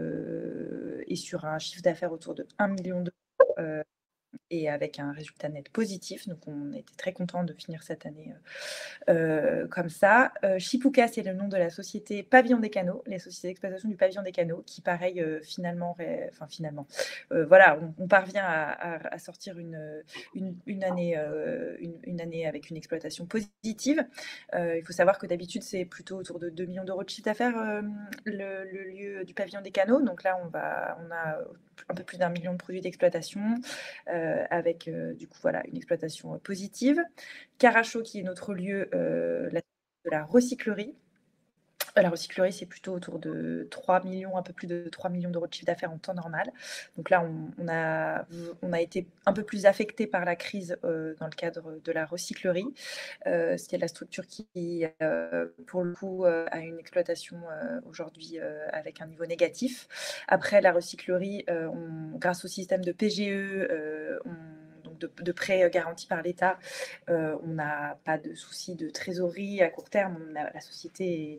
euh, est sur un chiffre d'affaires autour de un million d'euros. Euh, et avec un résultat net positif. Donc, on était très contents de finir cette année euh, comme ça. Euh, Shipuka, c'est le nom de la société Pavillon des Canaux, les sociétés d'exploitation du Pavillon des Canaux, qui, pareil, euh, finalement, ré... enfin, finalement, euh, voilà, on, on parvient à, à, à sortir une, une, une, année, euh, une, une année avec une exploitation positive. Euh, il faut savoir que d'habitude, c'est plutôt autour de deux millions d'euros de chiffre d'affaires, euh, le, le lieu du Pavillon des Canaux. Donc là, on, va, on a un peu plus d'un million de produits d'exploitation, euh, avec euh, du coup voilà une exploitation euh, positive. Caracho, qui est notre lieu euh, la, de la recyclerie. La recyclerie, c'est plutôt autour de trois millions, un peu plus de trois millions d'euros de chiffre d'affaires en temps normal. Donc là, on, on, a, on a été un peu plus affecté par la crise euh, dans le cadre de la recyclerie. Euh, C'était la structure qui, euh, pour le coup, euh, a une exploitation euh, aujourd'hui euh, avec un niveau négatif. Après, la recyclerie, euh, on, grâce au système de P G E, euh, on De, de prêts garantis par l'État, euh, on n'a pas de souci de trésorerie à court terme, on a, la société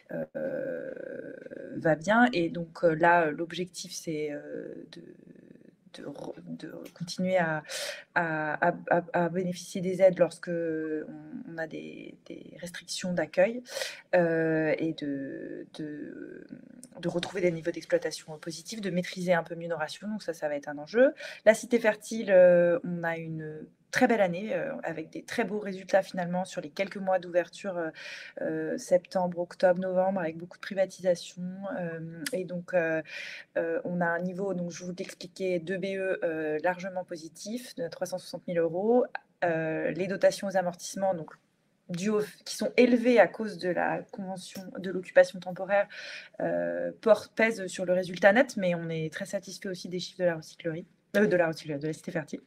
euh, va bien et donc euh, là l'objectif c'est euh, de De, de, continuer à, à, à, à bénéficier des aides lorsque on, on a des, des restrictions d'accueil euh, et de, de, de retrouver des niveaux d'exploitation positifs, de maîtriser un peu mieux nos rations. Donc ça, ça va être un enjeu. La cité fertile, euh, on a une très belle année euh, avec des très beaux résultats finalement sur les quelques mois d'ouverture euh, euh, septembre, octobre, novembre avec beaucoup de privatisation euh, et donc euh, euh, on a un niveau, donc je vous l'expliquais, de B E euh, largement positif de trois cent soixante mille euros. Euh, les dotations aux amortissements, donc du haut, qui sont élevées à cause de la convention de l'occupation temporaire, euh, portent, pèsent sur le résultat net, mais on est très satisfait aussi des chiffres de la recyclerie, euh, de la recyclerie, de la cité fertile.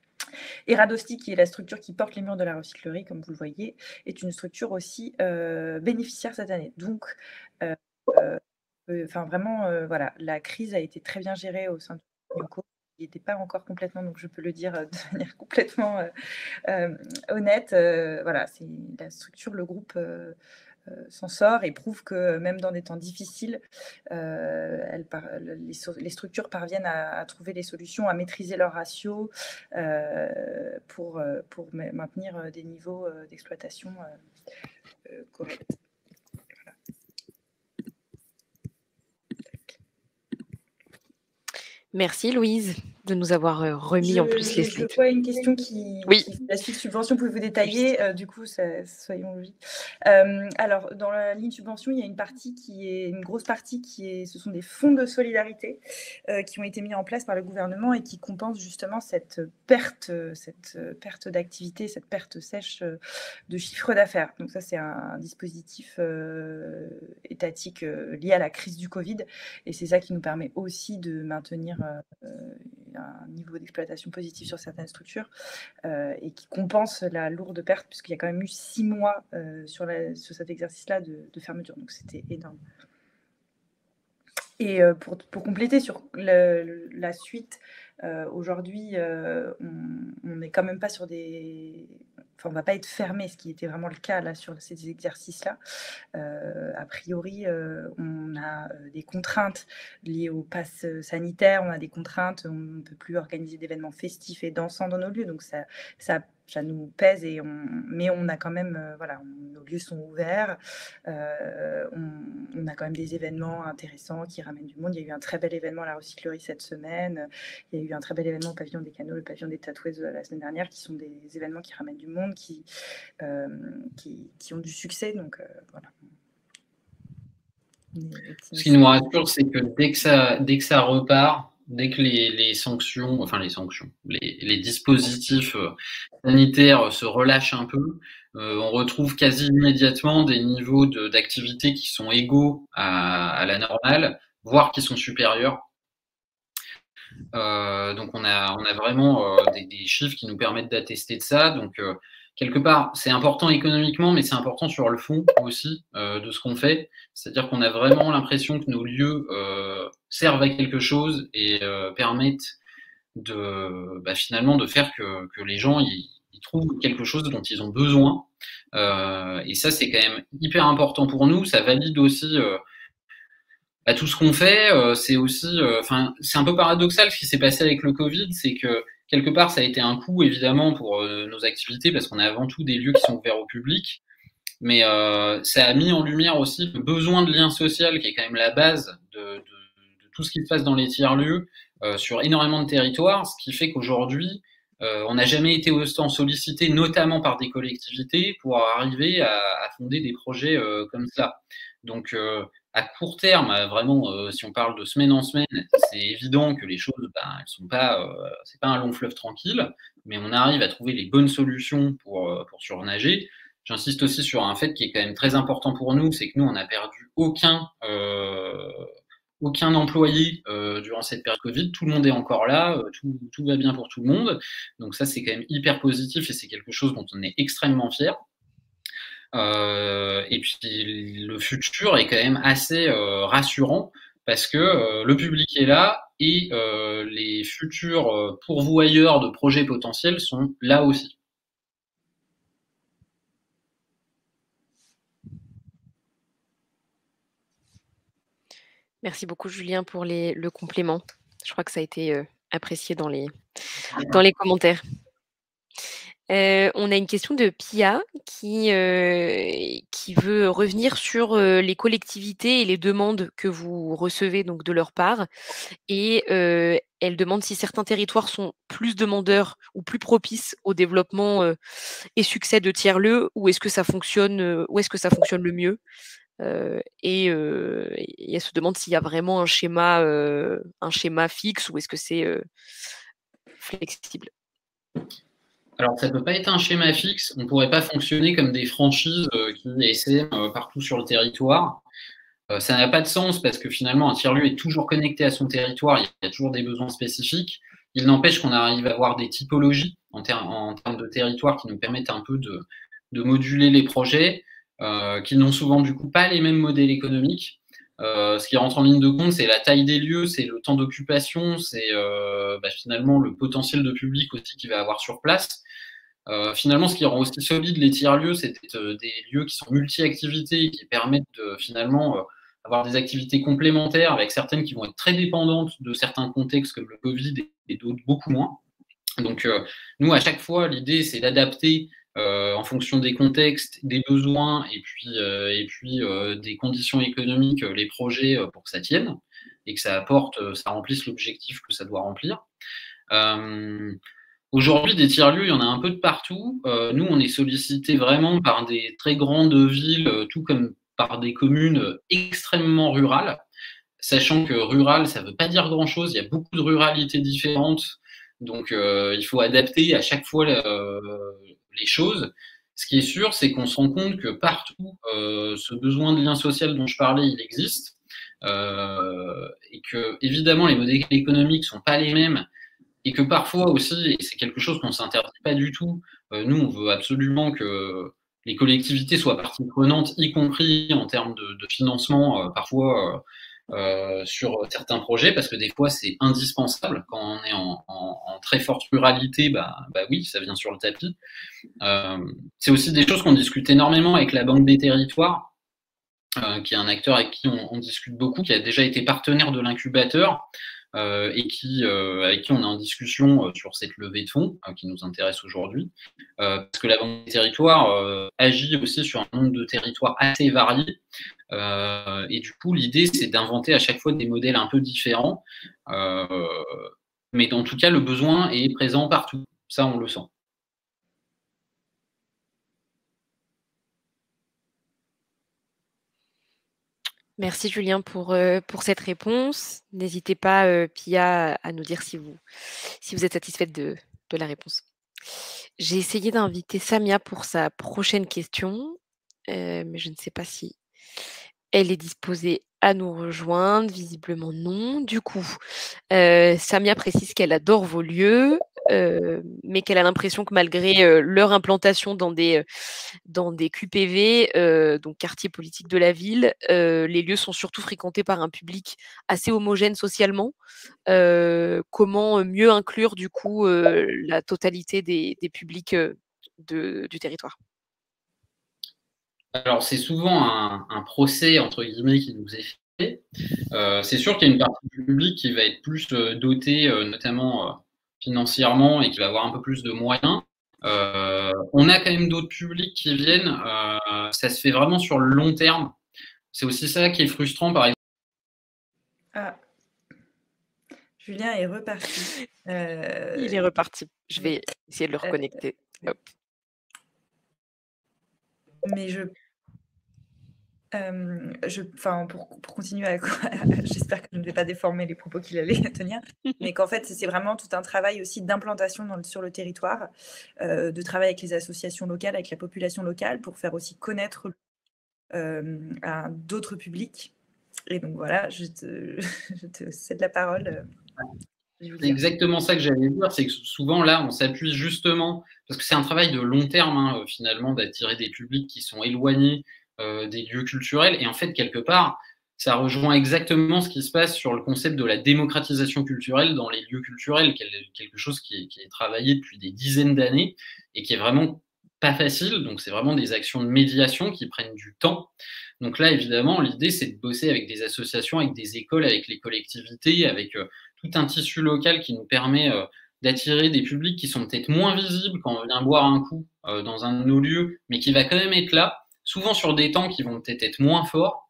Et Radosti, qui est la structure qui porte les murs de la recyclerie, comme vous le voyez, est une structure aussi euh, bénéficiaire cette année. Donc, euh, euh, enfin vraiment, euh, voilà, la crise a été très bien gérée au sein de Signioko. Il n'était pas encore complètement, donc je peux le dire de manière complètement euh, euh, honnête. Euh, voilà, c'est la structure, le groupe euh, euh, s'en sort et prouve que même dans des temps difficiles, euh, elle par, les, les structures parviennent à, à trouver les solutions, à maîtriser leurs ratios euh, pour, pour maintenir des niveaux d'exploitation euh, corrects. Voilà. Merci Louise de nous avoir euh, remis je, en plus les je slides. Je vois une question qui, oui. qui la suite subvention, pouvez-vous détailler euh, du coup, ça, soyons logiques. Euh, alors, dans la ligne subvention, il y a une partie qui est une grosse partie qui est, ce sont des fonds de solidarité euh, qui ont été mis en place par le gouvernement et qui compensent justement cette perte, cette perte d'activité, cette perte sèche de chiffre d'affaires. Donc ça, c'est un, un dispositif euh, étatique euh, lié à la crise du Covid et c'est ça qui nous permet aussi de maintenir euh, un niveau d'exploitation positif sur certaines structures euh, et qui compense la lourde perte puisqu'il y a quand même eu six mois euh, sur, la, sur cet exercice-là de, de fermeture. Donc c'était énorme. Et euh, pour, pour compléter sur le, la suite, euh, aujourd'hui, euh, on n'est quand même pas sur des... Enfin, on ne va pas être fermé, ce qui était vraiment le cas là, sur ces exercices-là. Euh, a priori, euh, on a des contraintes liées au pass sanitaire, on a des contraintes, on ne peut plus organiser d'événements festifs et dansants dans nos lieux, donc ça, ça, ça nous pèse, et on, mais on a quand même, euh, voilà, on, nos lieux sont ouverts, euh, on, on a quand même des événements intéressants qui ramènent du monde. Il y a eu un très bel événement à la recyclerie cette semaine, il y a eu un très bel événement au pavillon des Canaux, le pavillon des Tatoueuses la semaine dernière, qui sont des événements qui ramènent du monde, qui, euh, qui, qui ont du succès, donc euh, voilà. Ce qui nous rassure, c'est que dès que ça, dès que ça repart, dès que les, les sanctions, enfin les sanctions, les, les dispositifs sanitaires se relâchent un peu, euh, on retrouve quasi immédiatement des niveaux de, d'activité qui sont égaux à, à la normale, voire qui sont supérieurs. Euh, donc on a, on a vraiment euh, des, des chiffres qui nous permettent d'attester de ça. Donc euh, quelque part, c'est important économiquement, mais c'est important sur le fond aussi euh, de ce qu'on fait. C'est-à-dire qu'on a vraiment l'impression que nos lieux euh, servent à quelque chose et euh, permettent de bah, finalement de faire que, que les gens ils, ils trouvent quelque chose dont ils ont besoin. Euh, et ça, c'est quand même hyper important pour nous. Ça valide aussi euh, bah, tout ce qu'on fait. Euh, c'est aussi, enfin, euh, c'est un peu paradoxal ce qui s'est passé avec le Covid, c'est que quelque part, ça a été un coût évidemment pour euh, nos activités parce qu'on a avant tout des lieux qui sont ouverts au public. Mais euh, ça a mis en lumière aussi le besoin de lien social qui est quand même la base de, de, de tout ce qui se passe dans les tiers-lieux euh, sur énormément de territoires, ce qui fait qu'aujourd'hui, euh, on n'a jamais été autant sollicité, notamment par des collectivités, pour arriver à, à fonder des projets euh, comme ça. Donc, euh, à court terme, vraiment, euh, si on parle de semaine en semaine, c'est évident que les choses, ben, elles sont pas, euh, c'est pas un long fleuve tranquille, mais on arrive à trouver les bonnes solutions pour, pour surnager. J'insiste aussi sur un fait qui est quand même très important pour nous, c'est que nous, on n'a perdu aucun, euh, aucun employé euh, durant cette période Covid. Tout le monde est encore là, euh, tout, tout va bien pour tout le monde. Donc ça, c'est quand même hyper positif et c'est quelque chose dont on est extrêmement fier. Euh, et puis le futur est quand même assez euh, rassurant parce que euh, le public est là et euh, les futurs euh, pourvoyeurs de projets potentiels sont là aussi. Merci beaucoup Julien pour les, le complément. Je crois que ça a été euh, apprécié dans les, dans les commentaires. Euh, on a une question de Pia qui, euh, qui veut revenir sur euh, les collectivités et les demandes que vous recevez donc de leur part. Et euh, elle demande si certains territoires sont plus demandeurs ou plus propices au développement euh, et succès de tiers-lieux, ou est-ce que ça fonctionne, euh, où est-ce que ça fonctionne le mieux. Euh, et, euh, et elle se demande s'il y a vraiment un schéma, euh, un schéma fixe ou est-ce que c'est euh, flexible. Alors, ça ne peut pas être un schéma fixe. On ne pourrait pas fonctionner comme des franchises euh, qui essaient euh, partout sur le territoire. Euh, ça n'a pas de sens parce que finalement, un tiers-lieu est toujours connecté à son territoire. Il y a toujours des besoins spécifiques. Il n'empêche qu'on arrive à avoir des typologies en, ter en termes de territoire qui nous permettent un peu de, de moduler les projets, euh, qui n'ont souvent du coup pas les mêmes modèles économiques. Euh, ce qui rentre en ligne de compte, c'est la taille des lieux, c'est le temps d'occupation, c'est euh, bah, finalement le potentiel de public aussi qu'il va avoir sur place. Euh, finalement, ce qui rend aussi solide les tiers-lieux, c'est euh, des lieux qui sont multi-activités et qui permettent de finalement euh, avoir des activités complémentaires avec certaines qui vont être très dépendantes de certains contextes comme le Covid et, et d'autres beaucoup moins. Donc, euh, nous, à chaque fois, l'idée, c'est d'adapter euh, en fonction des contextes, des besoins et puis, euh, et puis euh, des conditions économiques, les projets euh, pour que ça tienne et que ça apporte, ça remplisse l'objectif que ça doit remplir. Euh, Aujourd'hui, des tiers-lieux, il y en a un peu de partout. Euh, nous, on est sollicité vraiment par des très grandes villes, euh, tout comme par des communes extrêmement rurales, sachant que rural, ça ne veut pas dire grand-chose. Il y a beaucoup de ruralités différentes, donc euh, il faut adapter à chaque fois euh, les choses. Ce qui est sûr, c'est qu'on se rend compte que partout, euh, ce besoin de lien social dont je parlais, il existe, euh, et que évidemment, les modèles économiques sont pas les mêmes. Et que parfois aussi, et c'est quelque chose qu'on ne s'interdit pas du tout, euh, nous, on veut absolument que les collectivités soient partie prenante, y compris en termes de, de financement, euh, parfois euh, euh, sur certains projets, parce que des fois, c'est indispensable. Quand on est en, en, en très forte ruralité, bah, bah oui, ça vient sur le tapis. Euh, c'est aussi des choses qu'on discute énormément avec la Banque des Territoires, euh, qui est un acteur avec qui on, on discute beaucoup, qui a déjà été partenaire de l'incubateur. Euh, et qui, euh, avec qui on est en discussion euh, sur cette levée de fonds euh, qui nous intéresse aujourd'hui. Euh, parce que la Banque des Territoires euh, agit aussi sur un nombre de territoires assez variés. Euh, et du coup, l'idée, c'est d'inventer à chaque fois des modèles un peu différents. Euh, mais dans tout cas, le besoin est présent partout. Ça, on le sent. Merci Julien pour, euh, pour cette réponse. N'hésitez pas, euh, Pia, à nous dire si vous, si vous êtes satisfaite de, de la réponse. j'ai essayé d'inviter Samia pour sa prochaine question, euh, mais je ne sais pas si elle est disposée à nous rejoindre. Visiblement non. Du coup, euh, Samia précise qu'elle adore vos lieux, euh, mais qu'elle a l'impression que malgré euh, leur implantation dans des, euh, dans des Q P V, euh, donc quartiers politiques de la ville, euh, les lieux sont surtout fréquentés par un public assez homogène socialement. Euh, comment mieux inclure du coup euh, la totalité des, des publics euh, de, du territoire? Alors, c'est souvent un, un procès, entre guillemets, qui nous est fait. Euh, c'est sûr qu'il y a une partie du public qui va être plus euh, dotée, euh, notamment euh, financièrement, et qui va avoir un peu plus de moyens. Euh, on a quand même d'autres publics qui viennent. Euh, ça se fait vraiment sur le long terme. C'est aussi ça qui est frustrant, par exemple. Ah, Julien est reparti. Euh... Il est reparti. Je vais essayer de le reconnecter. Euh... Hop. Mais je Euh, je, enfin, pour, pour continuer, à, j'espère que je ne vais pas déformer les propos qu'il allait tenir, mais qu'en fait, c'est vraiment tout un travail aussi d'implantation dans le, sur le territoire, euh, de travail avec les associations locales, avec la population locale, pour faire aussi connaître euh, à d'autres publics. Et donc voilà, je te, je te cède la parole. C'est exactement ça que j'allais dire, c'est que souvent là, on s'appuie justement, parce que c'est un travail de long terme, hein, finalement, d'attirer des publics qui sont éloignés euh, des lieux culturels. Et en fait, quelque part, ça rejoint exactement ce qui se passe sur le concept de la démocratisation culturelle dans les lieux culturels, quelque chose qui est, qui est travaillé depuis des dizaines d'années et qui est vraiment pas facile. Donc, c'est vraiment des actions de médiation qui prennent du temps. Donc là, évidemment, l'idée, c'est de bosser avec des associations, avec des écoles, avec les collectivités, avec euh, tout un tissu local qui nous permet euh, d'attirer des publics qui sont peut-être moins visibles quand on vient boire un coup euh, dans un de nos lieux, mais qui va quand même être là, souvent sur des temps qui vont peut-être être moins forts.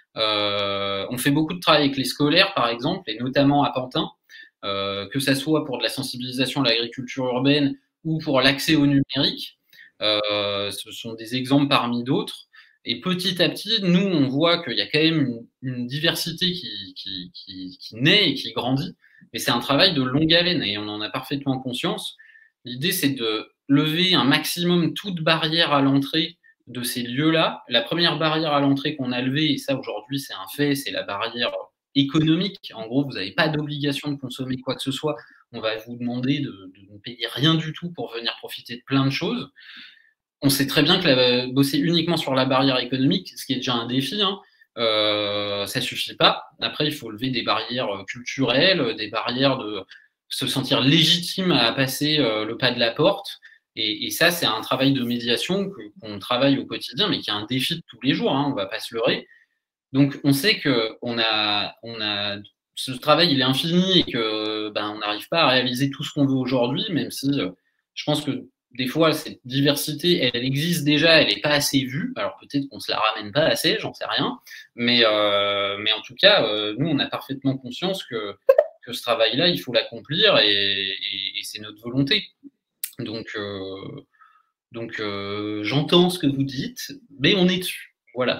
Euh, on fait beaucoup de travail avec les scolaires, par exemple, et notamment à Pantin, euh, que ça soit pour de la sensibilisation à l'agriculture urbaine ou pour l'accès au numérique. Euh, ce sont des exemples parmi d'autres. Et petit à petit, nous, on voit qu'il y a quand même une, une diversité qui, qui, qui, qui naît et qui grandit. Mais c'est un travail de longue haleine et on en a parfaitement conscience. L'idée, c'est de lever un maximum toute barrière à l'entrée de ces lieux-là. La première barrière à l'entrée qu'on a levée, et ça aujourd'hui c'est un fait, c'est la barrière économique. En gros, vous n'avez pas d'obligation de consommer quoi que ce soit. On va vous demander de, de ne payer rien du tout pour venir profiter de plein de choses. On sait très bien que la, bosser uniquement sur la barrière économique, ce qui est déjà un défi, hein, euh, ça suffit pas. Après, il faut lever des barrières culturelles, des barrières de se sentir légitime à passer euh, le pas de la porte. Et, et ça, c'est un travail de médiation que, qu'on travaille au quotidien, mais qui est un défi de tous les jours, hein, on va pas se leurrer. Donc, on sait que on a, on a, ce travail, il est infini et que ben, on n'arrive pas à réaliser tout ce qu'on veut aujourd'hui, même si euh, je pense que des fois, cette diversité, elle, elle existe déjà, elle n'est pas assez vue. Alors peut-être qu'on se la ramène pas assez, j'en sais rien. Mais, euh, mais en tout cas, euh, nous, on a parfaitement conscience que, que ce travail-là, il faut l'accomplir et, et, et c'est notre volonté. Donc, euh, donc euh, j'entends ce que vous dites, mais on est dessus. Voilà.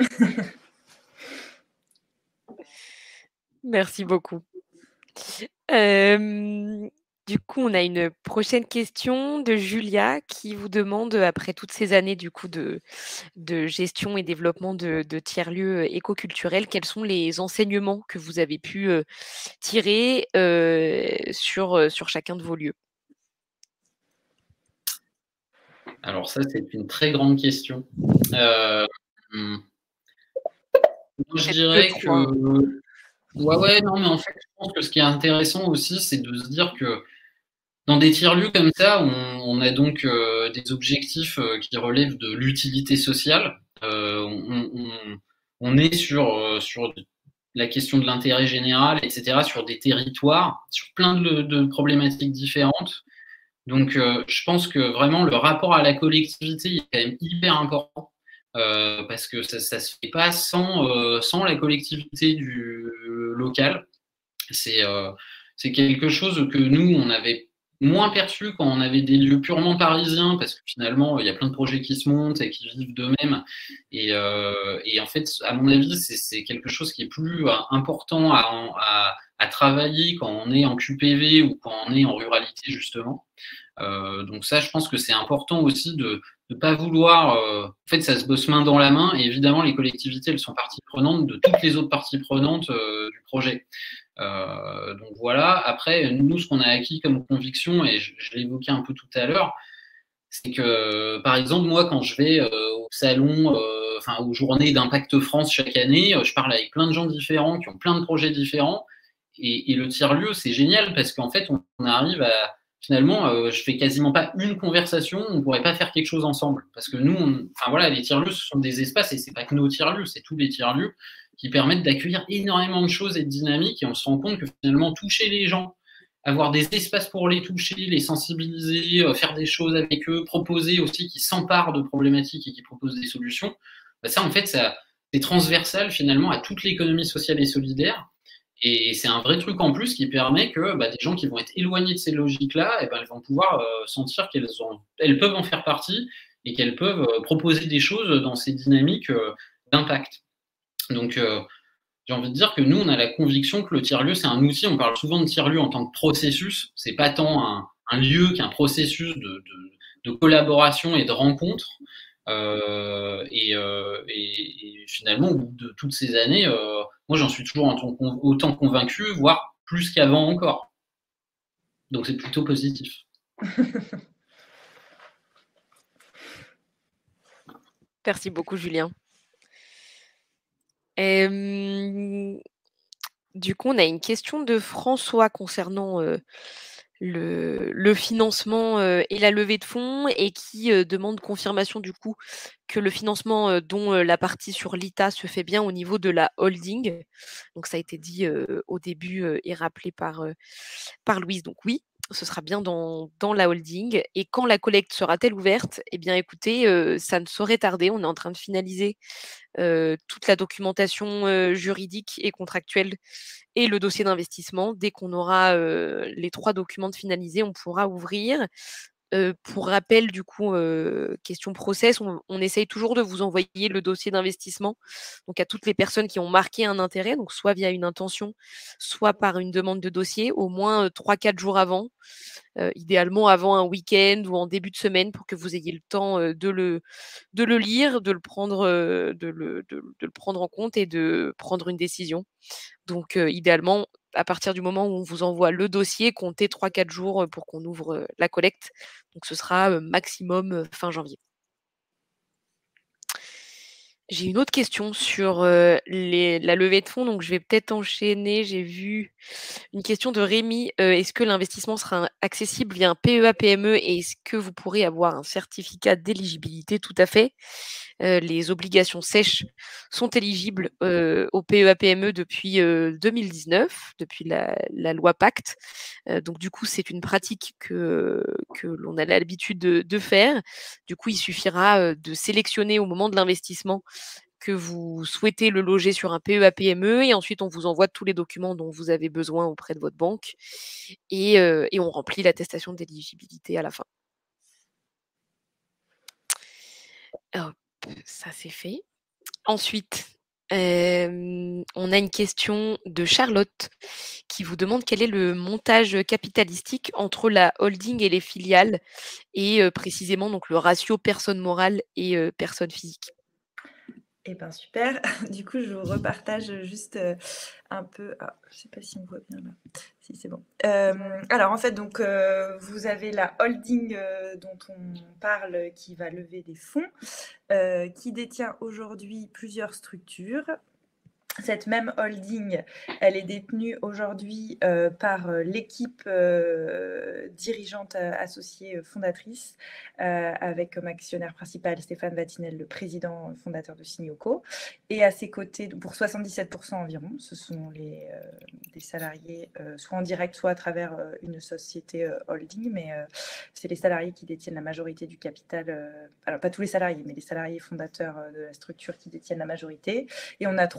Merci beaucoup. Euh, du coup, on a une prochaine question de Julia qui vous demande, après toutes ces années du coup de, de gestion et développement de, de tiers-lieux écoculturels, quels sont les enseignements que vous avez pu euh, tirer euh, sur, sur chacun de vos lieux? Alors ça, c'est une très grande question. Euh, je dirais que... Ouais, ouais, non, mais en fait, je pense que ce qui est intéressant aussi, c'est de se dire que dans des tiers-lieux comme ça, on, on a donc euh, des objectifs euh, qui relèvent de l'utilité sociale. Euh, on, on, on est sur, euh, sur la question de l'intérêt général, et cetera, sur des territoires, sur plein de, de problématiques différentes. Donc, euh, je pense que vraiment, le rapport à la collectivité est quand même hyper important. Euh, parce que ça ne se fait pas sans, euh, sans la collectivité du local. C'est euh, c'est quelque chose que nous, on avait moins perçu quand on avait des lieux purement parisiens, parce que finalement, il y a plein de projets qui se montent et qui vivent d'eux-mêmes. Et, euh, et en fait, à mon avis, c'est quelque chose qui est plus important à, à, à travailler quand on est en Q P V ou quand on est en ruralité, justement. Euh, donc ça, je pense que c'est important aussi de ne pas vouloir... Euh, en fait, ça se bosse main dans la main, et évidemment, les collectivités, elles sont parties prenantes de toutes les autres parties prenantes euh, du projet. Euh, donc voilà, après, nous, ce qu'on a acquis comme conviction, et je, je l'évoquais un peu tout à l'heure, c'est que, par exemple, moi, quand je vais euh, au salon, euh, enfin, aux journées d'Impact France chaque année, euh, je parle avec plein de gens différents, qui ont plein de projets différents, et, et le tiers-lieu, c'est génial, parce qu'en fait, on, on arrive à, finalement, euh, je fais quasiment pas une conversation, on pourrait pas faire quelque chose ensemble, parce que nous, on, enfin voilà, les tiers-lieux, ce sont des espaces, et c'est pas que nos tiers-lieux, c'est tous les tiers-lieux, qui permettent d'accueillir énormément de choses et de dynamiques, et on se rend compte que finalement, toucher les gens, avoir des espaces pour les toucher, les sensibiliser, euh, faire des choses avec eux, proposer aussi qu'ils s'emparent de problématiques et qu'ils proposent des solutions, bah ça, en fait, ça, c'est transversal finalement à toute l'économie sociale et solidaire. Et c'est un vrai truc en plus qui permet que bah, des gens qui vont être éloignés de ces logiques-là, eh ben, elles vont pouvoir euh, sentir qu'elles ont, elles peuvent en faire partie et qu'elles peuvent euh, proposer des choses dans ces dynamiques euh, d'impact. Donc, euh, j'ai envie de dire que nous, on a la conviction que le tiers-lieu, c'est un outil. On parle souvent de tiers-lieu en tant que processus. C'est pas tant un, un lieu qu'un processus de, de, de collaboration et de rencontre. Euh, et, euh, et, et finalement, au bout de toutes ces années, euh, moi, j'en suis toujours autant, autant convaincu, voire plus qu'avant encore. Donc, c'est plutôt positif. Merci beaucoup, Julien. Euh, du coup, on a une question de François concernant euh, le, le financement euh, et la levée de fonds, et qui euh, demande confirmation du coup que le financement euh, dont euh, la partie sur l'I T A se fait bien au niveau de la holding. Donc ça a été dit euh, au début euh, et rappelé par, euh, par Louise. Donc oui, ce sera bien dans, dans la holding. Et quand la collecte sera-t-elle ouverte? Eh bien écoutez, euh, ça ne saurait tarder. On est en train de finaliser euh, toute la documentation euh, juridique et contractuelle et le dossier d'investissement. Dès qu'on aura euh, les trois documents finalisés, on pourra ouvrir. Euh, pour rappel, du coup, euh, question process, on, on essaye toujours de vous envoyer le dossier d'investissement, donc à toutes les personnes qui ont marqué un intérêt, donc soit via une intention, soit par une demande de dossier, au moins trois quatre jours avant, euh, idéalement avant un week-end ou en début de semaine, pour que vous ayez le temps euh, de, le, de le lire, de le, prendre, euh, de, le, de, de le prendre en compte et de prendre une décision. Donc, euh, idéalement, à partir du moment où on vous envoie le dossier, comptez trois quatre jours pour qu'on ouvre la collecte. Donc, ce sera maximum fin janvier. J'ai une autre question sur euh, les, la levée de fonds, donc je vais peut-être enchaîner. J'ai vu une question de Rémi. Euh, est-ce que l'investissement sera accessible via un P E A P M E et est-ce que vous pourrez avoir un certificat d'éligibilité? Tout à fait. Euh, les obligations sèches sont éligibles euh, au P E A P M E depuis euh, deux mille dix-neuf, depuis la, la loi Pacte. Euh, donc du coup, c'est une pratique que, que l'on a l'habitude de, de faire. Du coup, il suffira euh, de sélectionner au moment de l'investissement que vous souhaitez le loger sur un P E A P M E, et ensuite on vous envoie tous les documents dont vous avez besoin auprès de votre banque, et, euh, et on remplit l'attestation d'éligibilité à la fin. Hop, ça c'est fait. Ensuite, euh, on a une question de Charlotte qui vous demande quel est le montage capitalistique entre la holding et les filiales, et euh, précisément donc le ratio personne morale et euh, personne physique. Eh bien, super. Du coup, je vous repartage juste euh, un peu. Ah, je ne sais pas si on voit bien là. Si, c'est bon. Euh, alors, en fait, donc, euh, vous avez la holding euh, dont on parle qui va lever des fonds, euh, qui détient aujourd'hui plusieurs structures. Cette même holding, elle est détenue aujourd'hui euh, par euh, l'équipe euh, dirigeante euh, associée euh, fondatrice, euh, avec comme actionnaire principal Stéphane Vatinel, le président fondateur de Signoco. Et à ses côtés, pour soixante-dix-sept pour cent environ, ce sont les, euh, des salariés, euh, soit en direct, soit à travers euh, une société euh, holding, mais euh, c'est les salariés qui détiennent la majorité du capital. Euh, alors, pas tous les salariés, mais les salariés fondateurs euh, de la structure qui détiennent la majorité. Et on a trois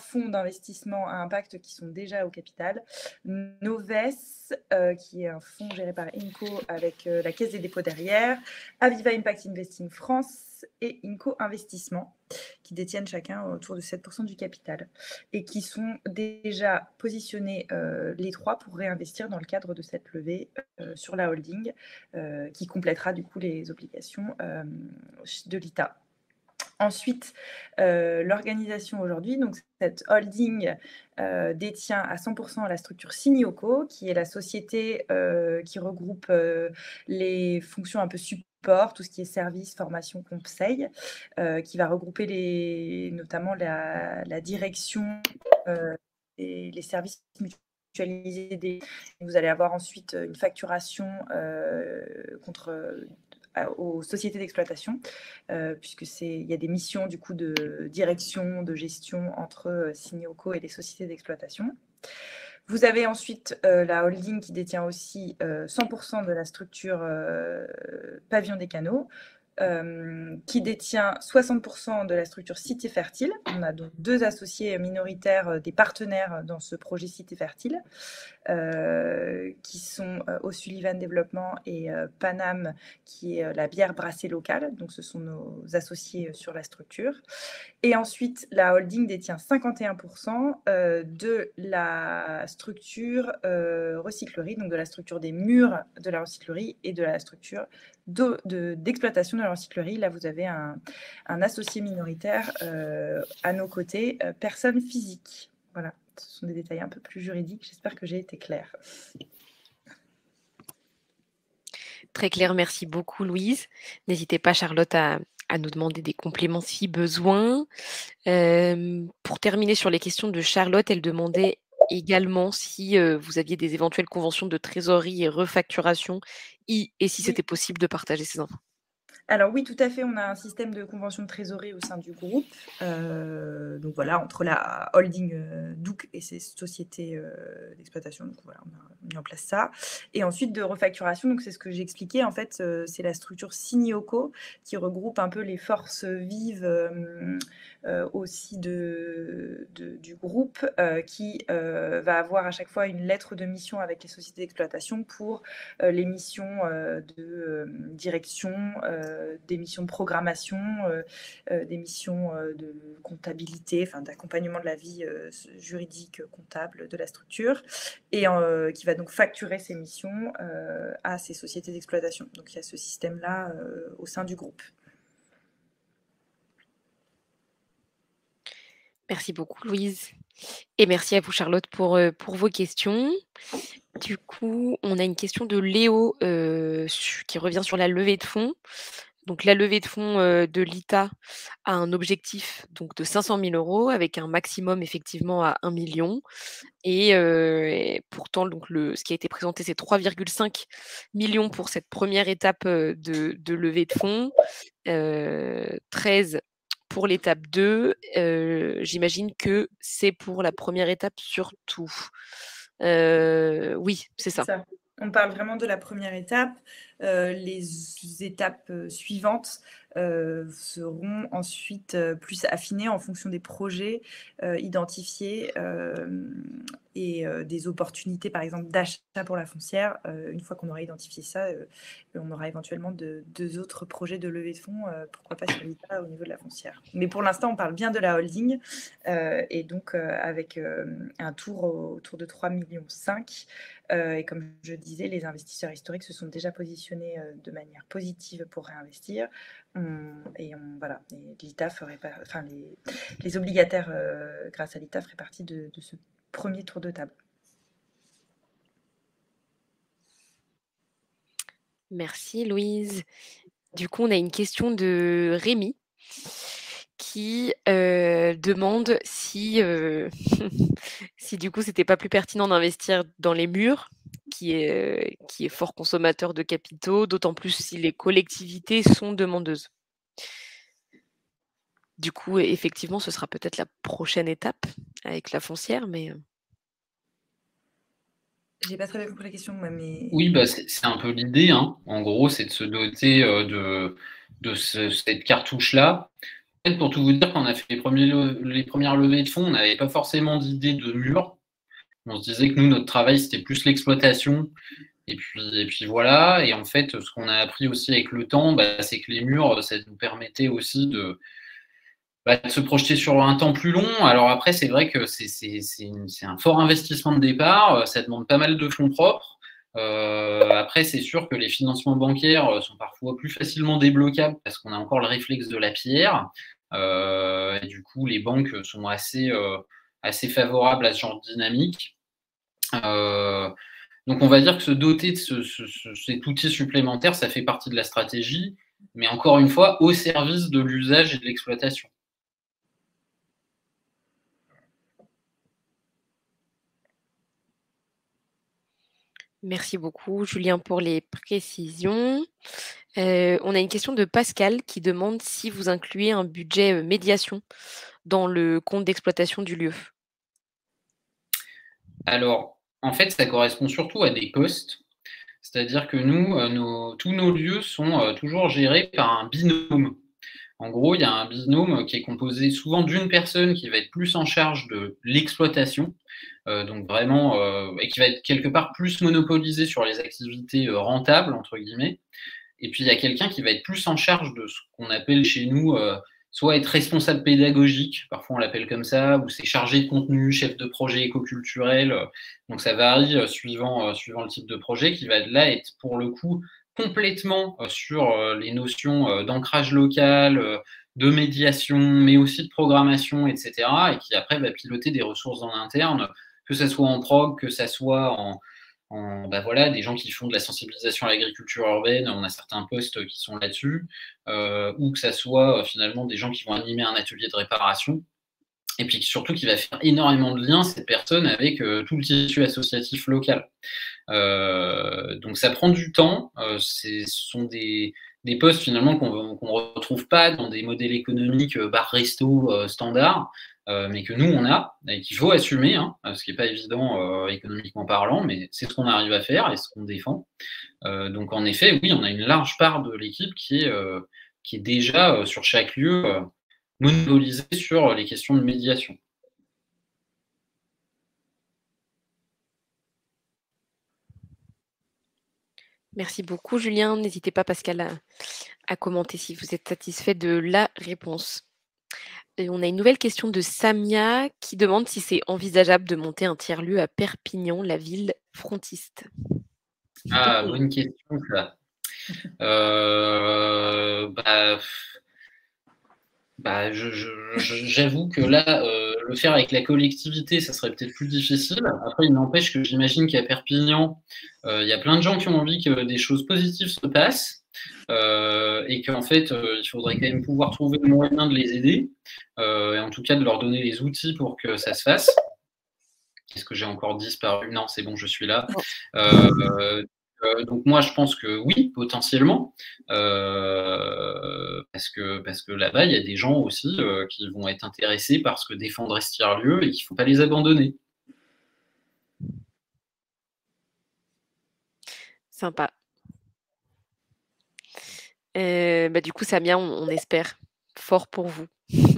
fonds d'investissement à impact qui sont déjà au capital, Noves, euh, qui est un fonds géré par Inco avec euh, la Caisse des dépôts derrière, Aviva Impact Investing France et Inco Investissement, qui détiennent chacun autour de sept pour cent du capital et qui sont déjà positionnés euh, les trois pour réinvestir dans le cadre de cette levée euh, sur la holding euh, qui complétera du coup les obligations euh, de l'I T A. Ensuite, euh, l'organisation aujourd'hui, donc cette holding euh, détient à cent pour cent la structure Signoco, qui est la société euh, qui regroupe euh, les fonctions un peu support, tout ce qui est service, formation, conseil, euh, qui va regrouper les, notamment la, la direction euh, et les services mutualisés. Des... Vous allez avoir ensuite une facturation euh, contre aux sociétés d'exploitation, euh, puisque c'est il y a des missions du coup de direction, de gestion entre euh, Signoco et les sociétés d'exploitation. Vous avez ensuite euh, la holding qui détient aussi euh, cent pour cent de la structure euh, Pavillon des Canaux, euh, qui détient soixante pour cent de la structure Cité Fertile. On a donc deux associés minoritaires, euh, des partenaires dans ce projet Cité Fertile, euh, qui sont euh, O'Sullivan Développement et euh, Paname, qui est euh, la bière brassée locale. Donc, ce sont nos associés euh, sur la structure. Et ensuite, la holding détient cinquante et un pour cent euh, de la structure euh, recyclerie, donc de la structure des murs de la recyclerie et de la structure de, de, d'exploitation de la recyclerie. Là, vous avez un, un associé minoritaire euh, à nos côtés, euh, personne physique. Voilà, ce sont des détails un peu plus juridiques. J'espère que j'ai été claire. Très clair, merci beaucoup Louise. N'hésitez pas Charlotte à, à nous demander des compléments si besoin. Euh, pour terminer sur les questions de Charlotte, elle demandait également si euh, vous aviez des éventuelles conventions de trésorerie et refacturation et, et si c'était possible de partager ces infos. Alors oui, tout à fait, on a un système de convention de trésorerie au sein du groupe. Euh, donc voilà, entre la holding euh, Douc et ses sociétés euh, d'exploitation. Donc voilà, on a mis en place ça. Et ensuite de refacturation, donc c'est ce que j'ai expliqué. En fait, euh, c'est la structure Signoco qui regroupe un peu les forces vives euh, euh, aussi de, de, du groupe euh, qui euh, va avoir à chaque fois une lettre de mission avec les sociétés d'exploitation pour euh, les missions euh, de euh, direction, euh, des missions de programmation, euh, euh, des missions euh, de comptabilité, enfin d'accompagnement de la vie euh, juridique, comptable de la structure, et euh, qui va donc facturer ces missions euh, à ces sociétés d'exploitation. Donc il y a ce système-là euh, au sein du groupe. Merci beaucoup Louise. Et merci à vous Charlotte pour, euh, pour vos questions. Du coup, on a une question de Léo euh, qui revient sur la levée de fonds. Donc la levée de fonds euh, de l'I T A a un objectif donc, de cinq cent mille euros avec un maximum effectivement à un million. Et, euh, et pourtant, donc, le, ce qui a été présenté, c'est trois virgule cinq millions pour cette première étape euh, de, de levée de fonds, euh, treize pour l'étape deux. Euh, J'imagine que c'est pour la première étape surtout. Euh, oui, c'est ça. ça. On parle vraiment de la première étape. Euh, les étapes suivantes euh, seront ensuite euh, plus affinées en fonction des projets euh, identifiés euh, et euh, des opportunités, par exemple, d'achat pour la foncière. Euh, une fois qu'on aura identifié ça, euh, on aura éventuellement de, deux autres projets de levée de fonds, euh, pourquoi pas sur l'I T A au niveau de la foncière. Mais pour l'instant, on parle bien de la holding euh, et donc euh, avec euh, un tour autour de trois virgule cinq millions. Euh, et comme je disais, les investisseurs historiques se sont déjà positionnés euh, de manière positive pour réinvestir. On, et on, voilà, l'I T A ferait pas, enfin les, les obligataires, euh, grâce à l'I T A, feraient partie de, de ce premier tour de table. Merci Louise. Du coup, on a une question de Rémi qui euh, demande si, euh, si du coup, c'était pas plus pertinent d'investir dans les murs, qui est, euh, qui est fort consommateur de capitaux, d'autant plus si les collectivités sont demandeuses. Du coup, effectivement, ce sera peut-être la prochaine étape avec la foncière, mais... J'ai pas très bien compris la question, moi, mais... Oui, bah, c'est un peu l'idée, hein. En gros, c'est de se doter euh, de, de ce, cette cartouche-là. fait, pour tout vous dire, quand on a fait les, premiers les premières levées de fonds, on n'avait pas forcément d'idée de mur. On se disait que nous, notre travail, c'était plus l'exploitation. Et puis, et puis voilà. Et en fait, ce qu'on a appris aussi avec le temps, bah, c'est que les murs, ça nous permettait aussi de, bah, de se projeter sur un temps plus long. Alors après, c'est vrai que c'est un fort investissement de départ. Ça demande pas mal de fonds propres. Euh, après, c'est sûr que les financements bancaires sont parfois plus facilement débloquables parce qu'on a encore le réflexe de la pierre. Euh, et du coup, les banques sont assez, euh, assez favorables à ce genre de dynamique. Euh, donc, on va dire que se doter de ce, ce, ce, cet outil supplémentaire, ça fait partie de la stratégie, mais encore une fois, au service de l'usage et de l'exploitation. Merci beaucoup, Julien, pour les précisions. Euh, on a une question de Pascal qui demande si vous incluez un budget médiation dans le compte d'exploitation du lieu. Alors, en fait, ça correspond surtout à des postes. C'est-à-dire que nous, nos, tous nos lieux sont toujours gérés par un binôme. En gros, il y a un binôme qui est composé souvent d'une personne qui va être plus en charge de l'exploitation, euh, donc vraiment, euh, et qui va être quelque part plus monopolisé sur les activités euh, rentables, entre guillemets. Et puis, il y a quelqu'un qui va être plus en charge de ce qu'on appelle chez nous, euh, soit être responsable pédagogique, parfois on l'appelle comme ça, ou c'est chargé de contenu, chef de projet éco-culturel. Donc, ça varie euh, suivant, euh, suivant le type de projet, qui va là être, pour le coup, complètement sur les notions d'ancrage local, de médiation, mais aussi de programmation, et cetera, et qui après va piloter des ressources en interne, que ce soit en prog, que ce soit en, en bah voilà, des gens qui font de la sensibilisation à l'agriculture urbaine, on a certains postes qui sont là-dessus, euh, ou que ce soit finalement des gens qui vont animer un atelier de réparation. Et puis surtout qui va faire énormément de liens, cette personne, avec euh, tout le tissu associatif local. Euh, donc ça prend du temps, euh, ce sont des, des postes finalement qu'on ne retrouve pas dans des modèles économiques euh, bar-resto euh, standard, euh, mais que nous on a, et qu'il faut assumer, hein, ce qui n'est pas évident euh, économiquement parlant, mais c'est ce qu'on arrive à faire et ce qu'on défend. Euh, donc en effet, oui, on a une large part de l'équipe qui est, euh, qui est déjà euh, sur chaque lieu euh, monopolisée sur les questions de médiation. Merci beaucoup, Julien. N'hésitez pas, Pascal, à, à commenter si vous êtes satisfait de la réponse. Et on a une nouvelle question de Samia qui demande si c'est envisageable de monter un tiers-lieu à Perpignan, la ville frontiste. Ah, bonne question, ça. Euh, bah, bah, je, je, j'avoue que là, euh, le faire avec la collectivité, ça serait peut-être plus difficile. Après, il n'empêche que j'imagine qu'à Perpignan, euh, il y a plein de gens qui ont envie que des choses positives se passent, euh, et qu'en fait, euh, il faudrait quand même pouvoir trouver le moyen de les aider, euh, et en tout cas de leur donner les outils pour que ça se fasse. Qu'est-ce que j'ai encore disparu? Non, c'est bon, je suis là. Euh, Euh, donc moi, je pense que oui, potentiellement, euh, parce que, parce que là-bas, il y a des gens aussi euh, qui vont être intéressés par ce que défendre ce tiers-lieu et qu'il ne faut pas les abandonner. Sympa. Euh, bah, du coup, Samia, on, on espère fort pour vous.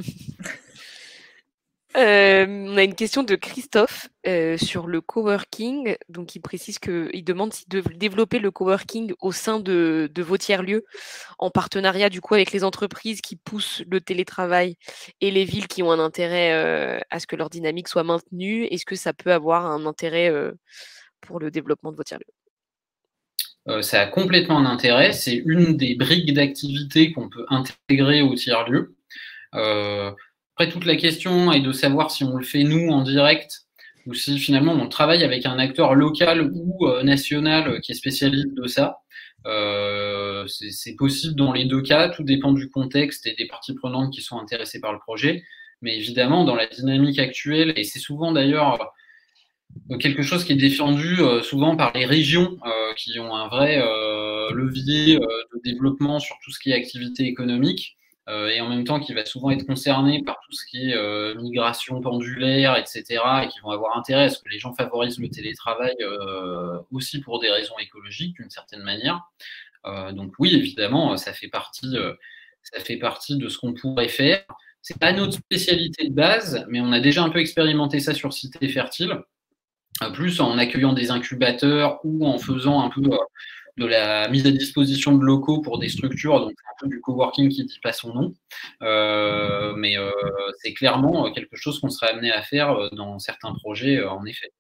Euh, on a une question de Christophe euh, sur le coworking. Donc, il précise qu'il demande si de développer le coworking au sein de, de vos tiers-lieux, en partenariat du coup avec les entreprises qui poussent le télétravail et les villes qui ont un intérêt euh, à ce que leur dynamique soit maintenue. Est-ce que ça peut avoir un intérêt euh, pour le développement de vos tiers-lieux? Euh, ça a complètement un intérêt. C'est une des briques d'activité qu'on peut intégrer au tiers-lieu. Euh, Après, toute la question est de savoir si on le fait nous en direct ou si finalement on travaille avec un acteur local ou euh, national qui est spécialiste de ça. Euh, c'est possible dans les deux cas, tout dépend du contexte et des parties prenantes qui sont intéressées par le projet. Mais évidemment, dans la dynamique actuelle, et c'est souvent d'ailleurs euh, quelque chose qui est défendu euh, souvent par les régions euh, qui ont un vrai euh, levier euh, de développement sur tout ce qui est activité économique, Euh, et en même temps qui va souvent être concerné par tout ce qui est euh, migration pendulaire, et cetera, et qui vont avoir intérêt à ce que les gens favorisent le télétravail euh, aussi pour des raisons écologiques, d'une certaine manière. Euh, donc oui, évidemment, ça fait partie, euh, ça fait partie de ce qu'on pourrait faire. C'est pas notre spécialité de base, mais on a déjà un peu expérimenté ça sur Cité Fertile. Plus en accueillant des incubateurs ou en faisant un peu euh, de la mise à disposition de locaux pour des structures, donc un peu du coworking qui ne dit pas son nom. Euh, mais euh, c'est clairement quelque chose qu'on serait amené à faire dans certains projets, euh, en effet.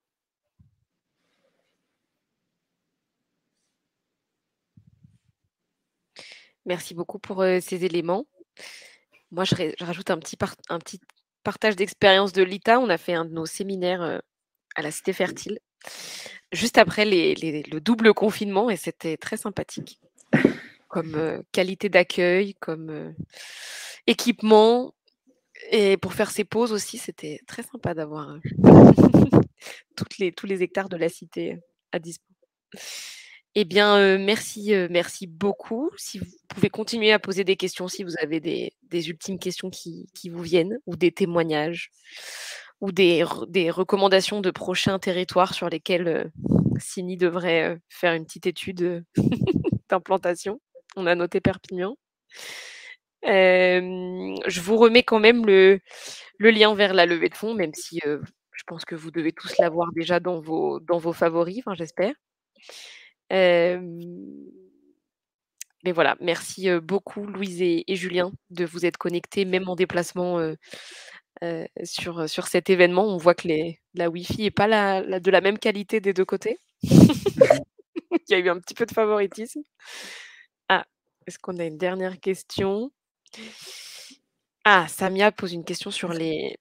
Merci beaucoup pour euh, ces éléments. Moi, je, je rajoute un petit, par un petit partage d'expérience de l'I T A. On a fait un de nos séminaires euh, à la Cité Fertile, juste après les, les, le double confinement, et c'était très sympathique. Comme euh, qualité d'accueil, comme euh, équipement. Et pour faire ses pauses aussi, c'était très sympa d'avoir euh, toutes les, tous les hectares de la cité à disposition. Eh bien, euh, merci, euh, merci beaucoup. Si vous pouvez continuer à poser des questions, si vous avez des, des ultimes questions qui, qui vous viennent, ou des témoignages, ou des, des recommandations de prochains territoires sur lesquels euh, Cini devrait euh, faire une petite étude euh, d'implantation. On a noté Perpignan. Euh, je vous remets quand même le, le lien vers la levée de fonds, même si euh, je pense que vous devez tous l'avoir déjà dans vos, dans vos favoris, enfin, j'espère. Euh, mais voilà, merci beaucoup Louise et, et Julien de vous être connectés, même en déplacement euh, euh, sur, sur cet événement. On voit que les, la Wi-Fi n'est pas la, la, de la même qualité des deux côtés. Il y a eu un petit peu de favoritisme. Ah, est-ce qu'on a une dernière question? Ah, Samia pose une question sur les...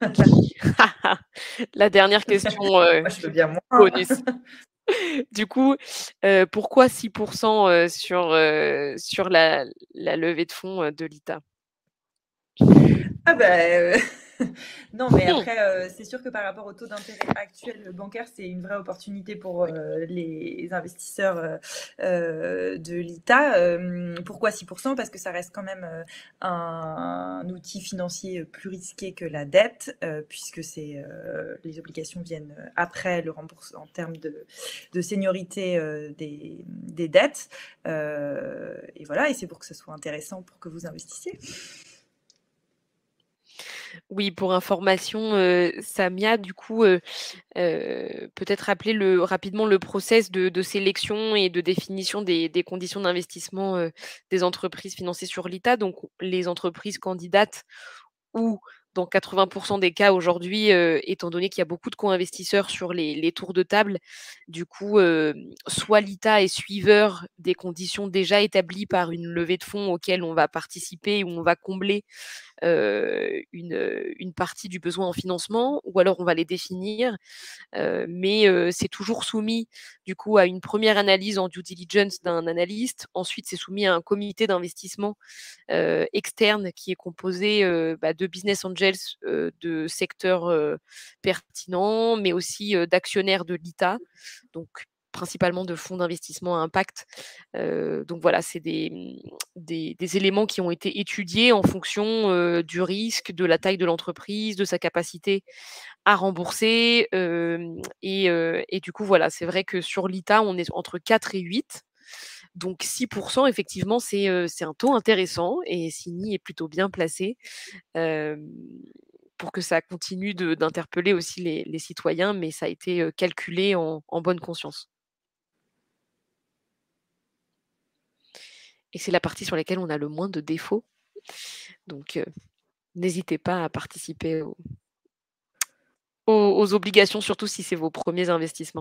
la dernière question euh, Moi, je veux bien moins. bonus. Du coup, euh, pourquoi six pour cent euh, sur, euh, sur la, la levée de fonds euh, de l'I T A? Ah ben, euh, non, mais après, euh, c'est sûr que par rapport au taux d'intérêt actuel bancaire, c'est une vraie opportunité pour euh, les investisseurs euh, euh, de l'I T A. Euh, pourquoi six pour cent? Parce que ça reste quand même euh, un, un outil financier plus risqué que la dette, euh, puisque c'est, euh, les obligations viennent après le remboursement en termes de, de seniorité euh, des, des dettes. Euh, et voilà, et c'est pour que ce soit intéressant pour que vous investissiez. Oui, pour information, euh, Samia, du coup, euh, euh, peut-être rappeler le, rapidement le process de, de sélection et de définition des, des conditions d'investissement euh, des entreprises financées sur l'I T A. Donc, les entreprises candidates ou dans quatre-vingts pour cent des cas aujourd'hui, euh, étant donné qu'il y a beaucoup de co-investisseurs sur les, les tours de table, du coup, euh, soit l'I T A est suiveur des conditions déjà établies par une levée de fonds auxquelles on va participer ou on va combler euh, une, une partie du besoin en financement, ou alors on va les définir, euh, mais euh, c'est toujours soumis du coup à une première analyse en due diligence d'un analyste. Ensuite, c'est soumis à un comité d'investissement euh, externe qui est composé euh, bah, de business angels euh, de secteurs euh, pertinents, mais aussi euh, d'actionnaires de l'I T A, donc principalement de fonds d'investissement à impact. Euh, donc voilà, c'est des, des, des, éléments qui ont été étudiés en fonction euh, du risque, de la taille de l'entreprise, de sa capacité à rembourser. Euh, et, euh, et du coup, voilà, c'est vrai que sur l'I T A, on est entre quatre et huit. Donc six pour cent, effectivement, c'est euh, un taux intéressant et Cini est plutôt bien placé euh, pour que ça continue d'interpeller aussi les, les citoyens, mais ça a été euh, calculé en, en bonne conscience. Et c'est la partie sur laquelle on a le moins de défauts. Donc, euh, n'hésitez pas à participer aux, aux, aux obligations, surtout si c'est vos premiers investissements.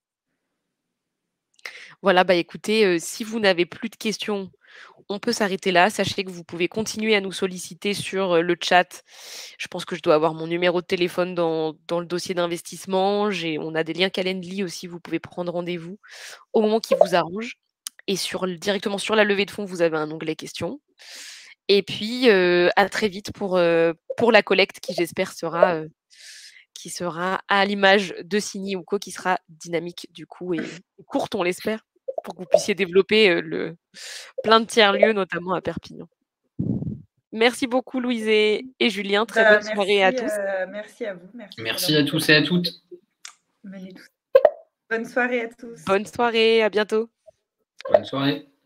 Voilà, bah écoutez, euh, si vous n'avez plus de questions, on peut s'arrêter là. Sachez que vous pouvez continuer à nous solliciter sur euh, le chat. Je pense que je dois avoir mon numéro de téléphone dans, dans le dossier d'investissement. On a des liens Calendly aussi, vous pouvez prendre rendez-vous au moment qui vous arrange. Et sur, directement sur la levée de fonds, vous avez un onglet questions. Et puis, euh, à très vite pour, euh, pour la collecte qui, j'espère, sera, euh, qui sera à l'image de Cini ou Co, qui sera dynamique du coup et courte, on l'espère, pour que vous puissiez développer euh, le, plein de tiers-lieux, notamment à Perpignan. Merci beaucoup, Louise et, et Julien. Très bah, bonne merci, soirée à tous. Euh, merci à vous. Merci, merci à tous et à toutes. Bonne soirée à tous. Bonne soirée, à bientôt. Bonne soirée.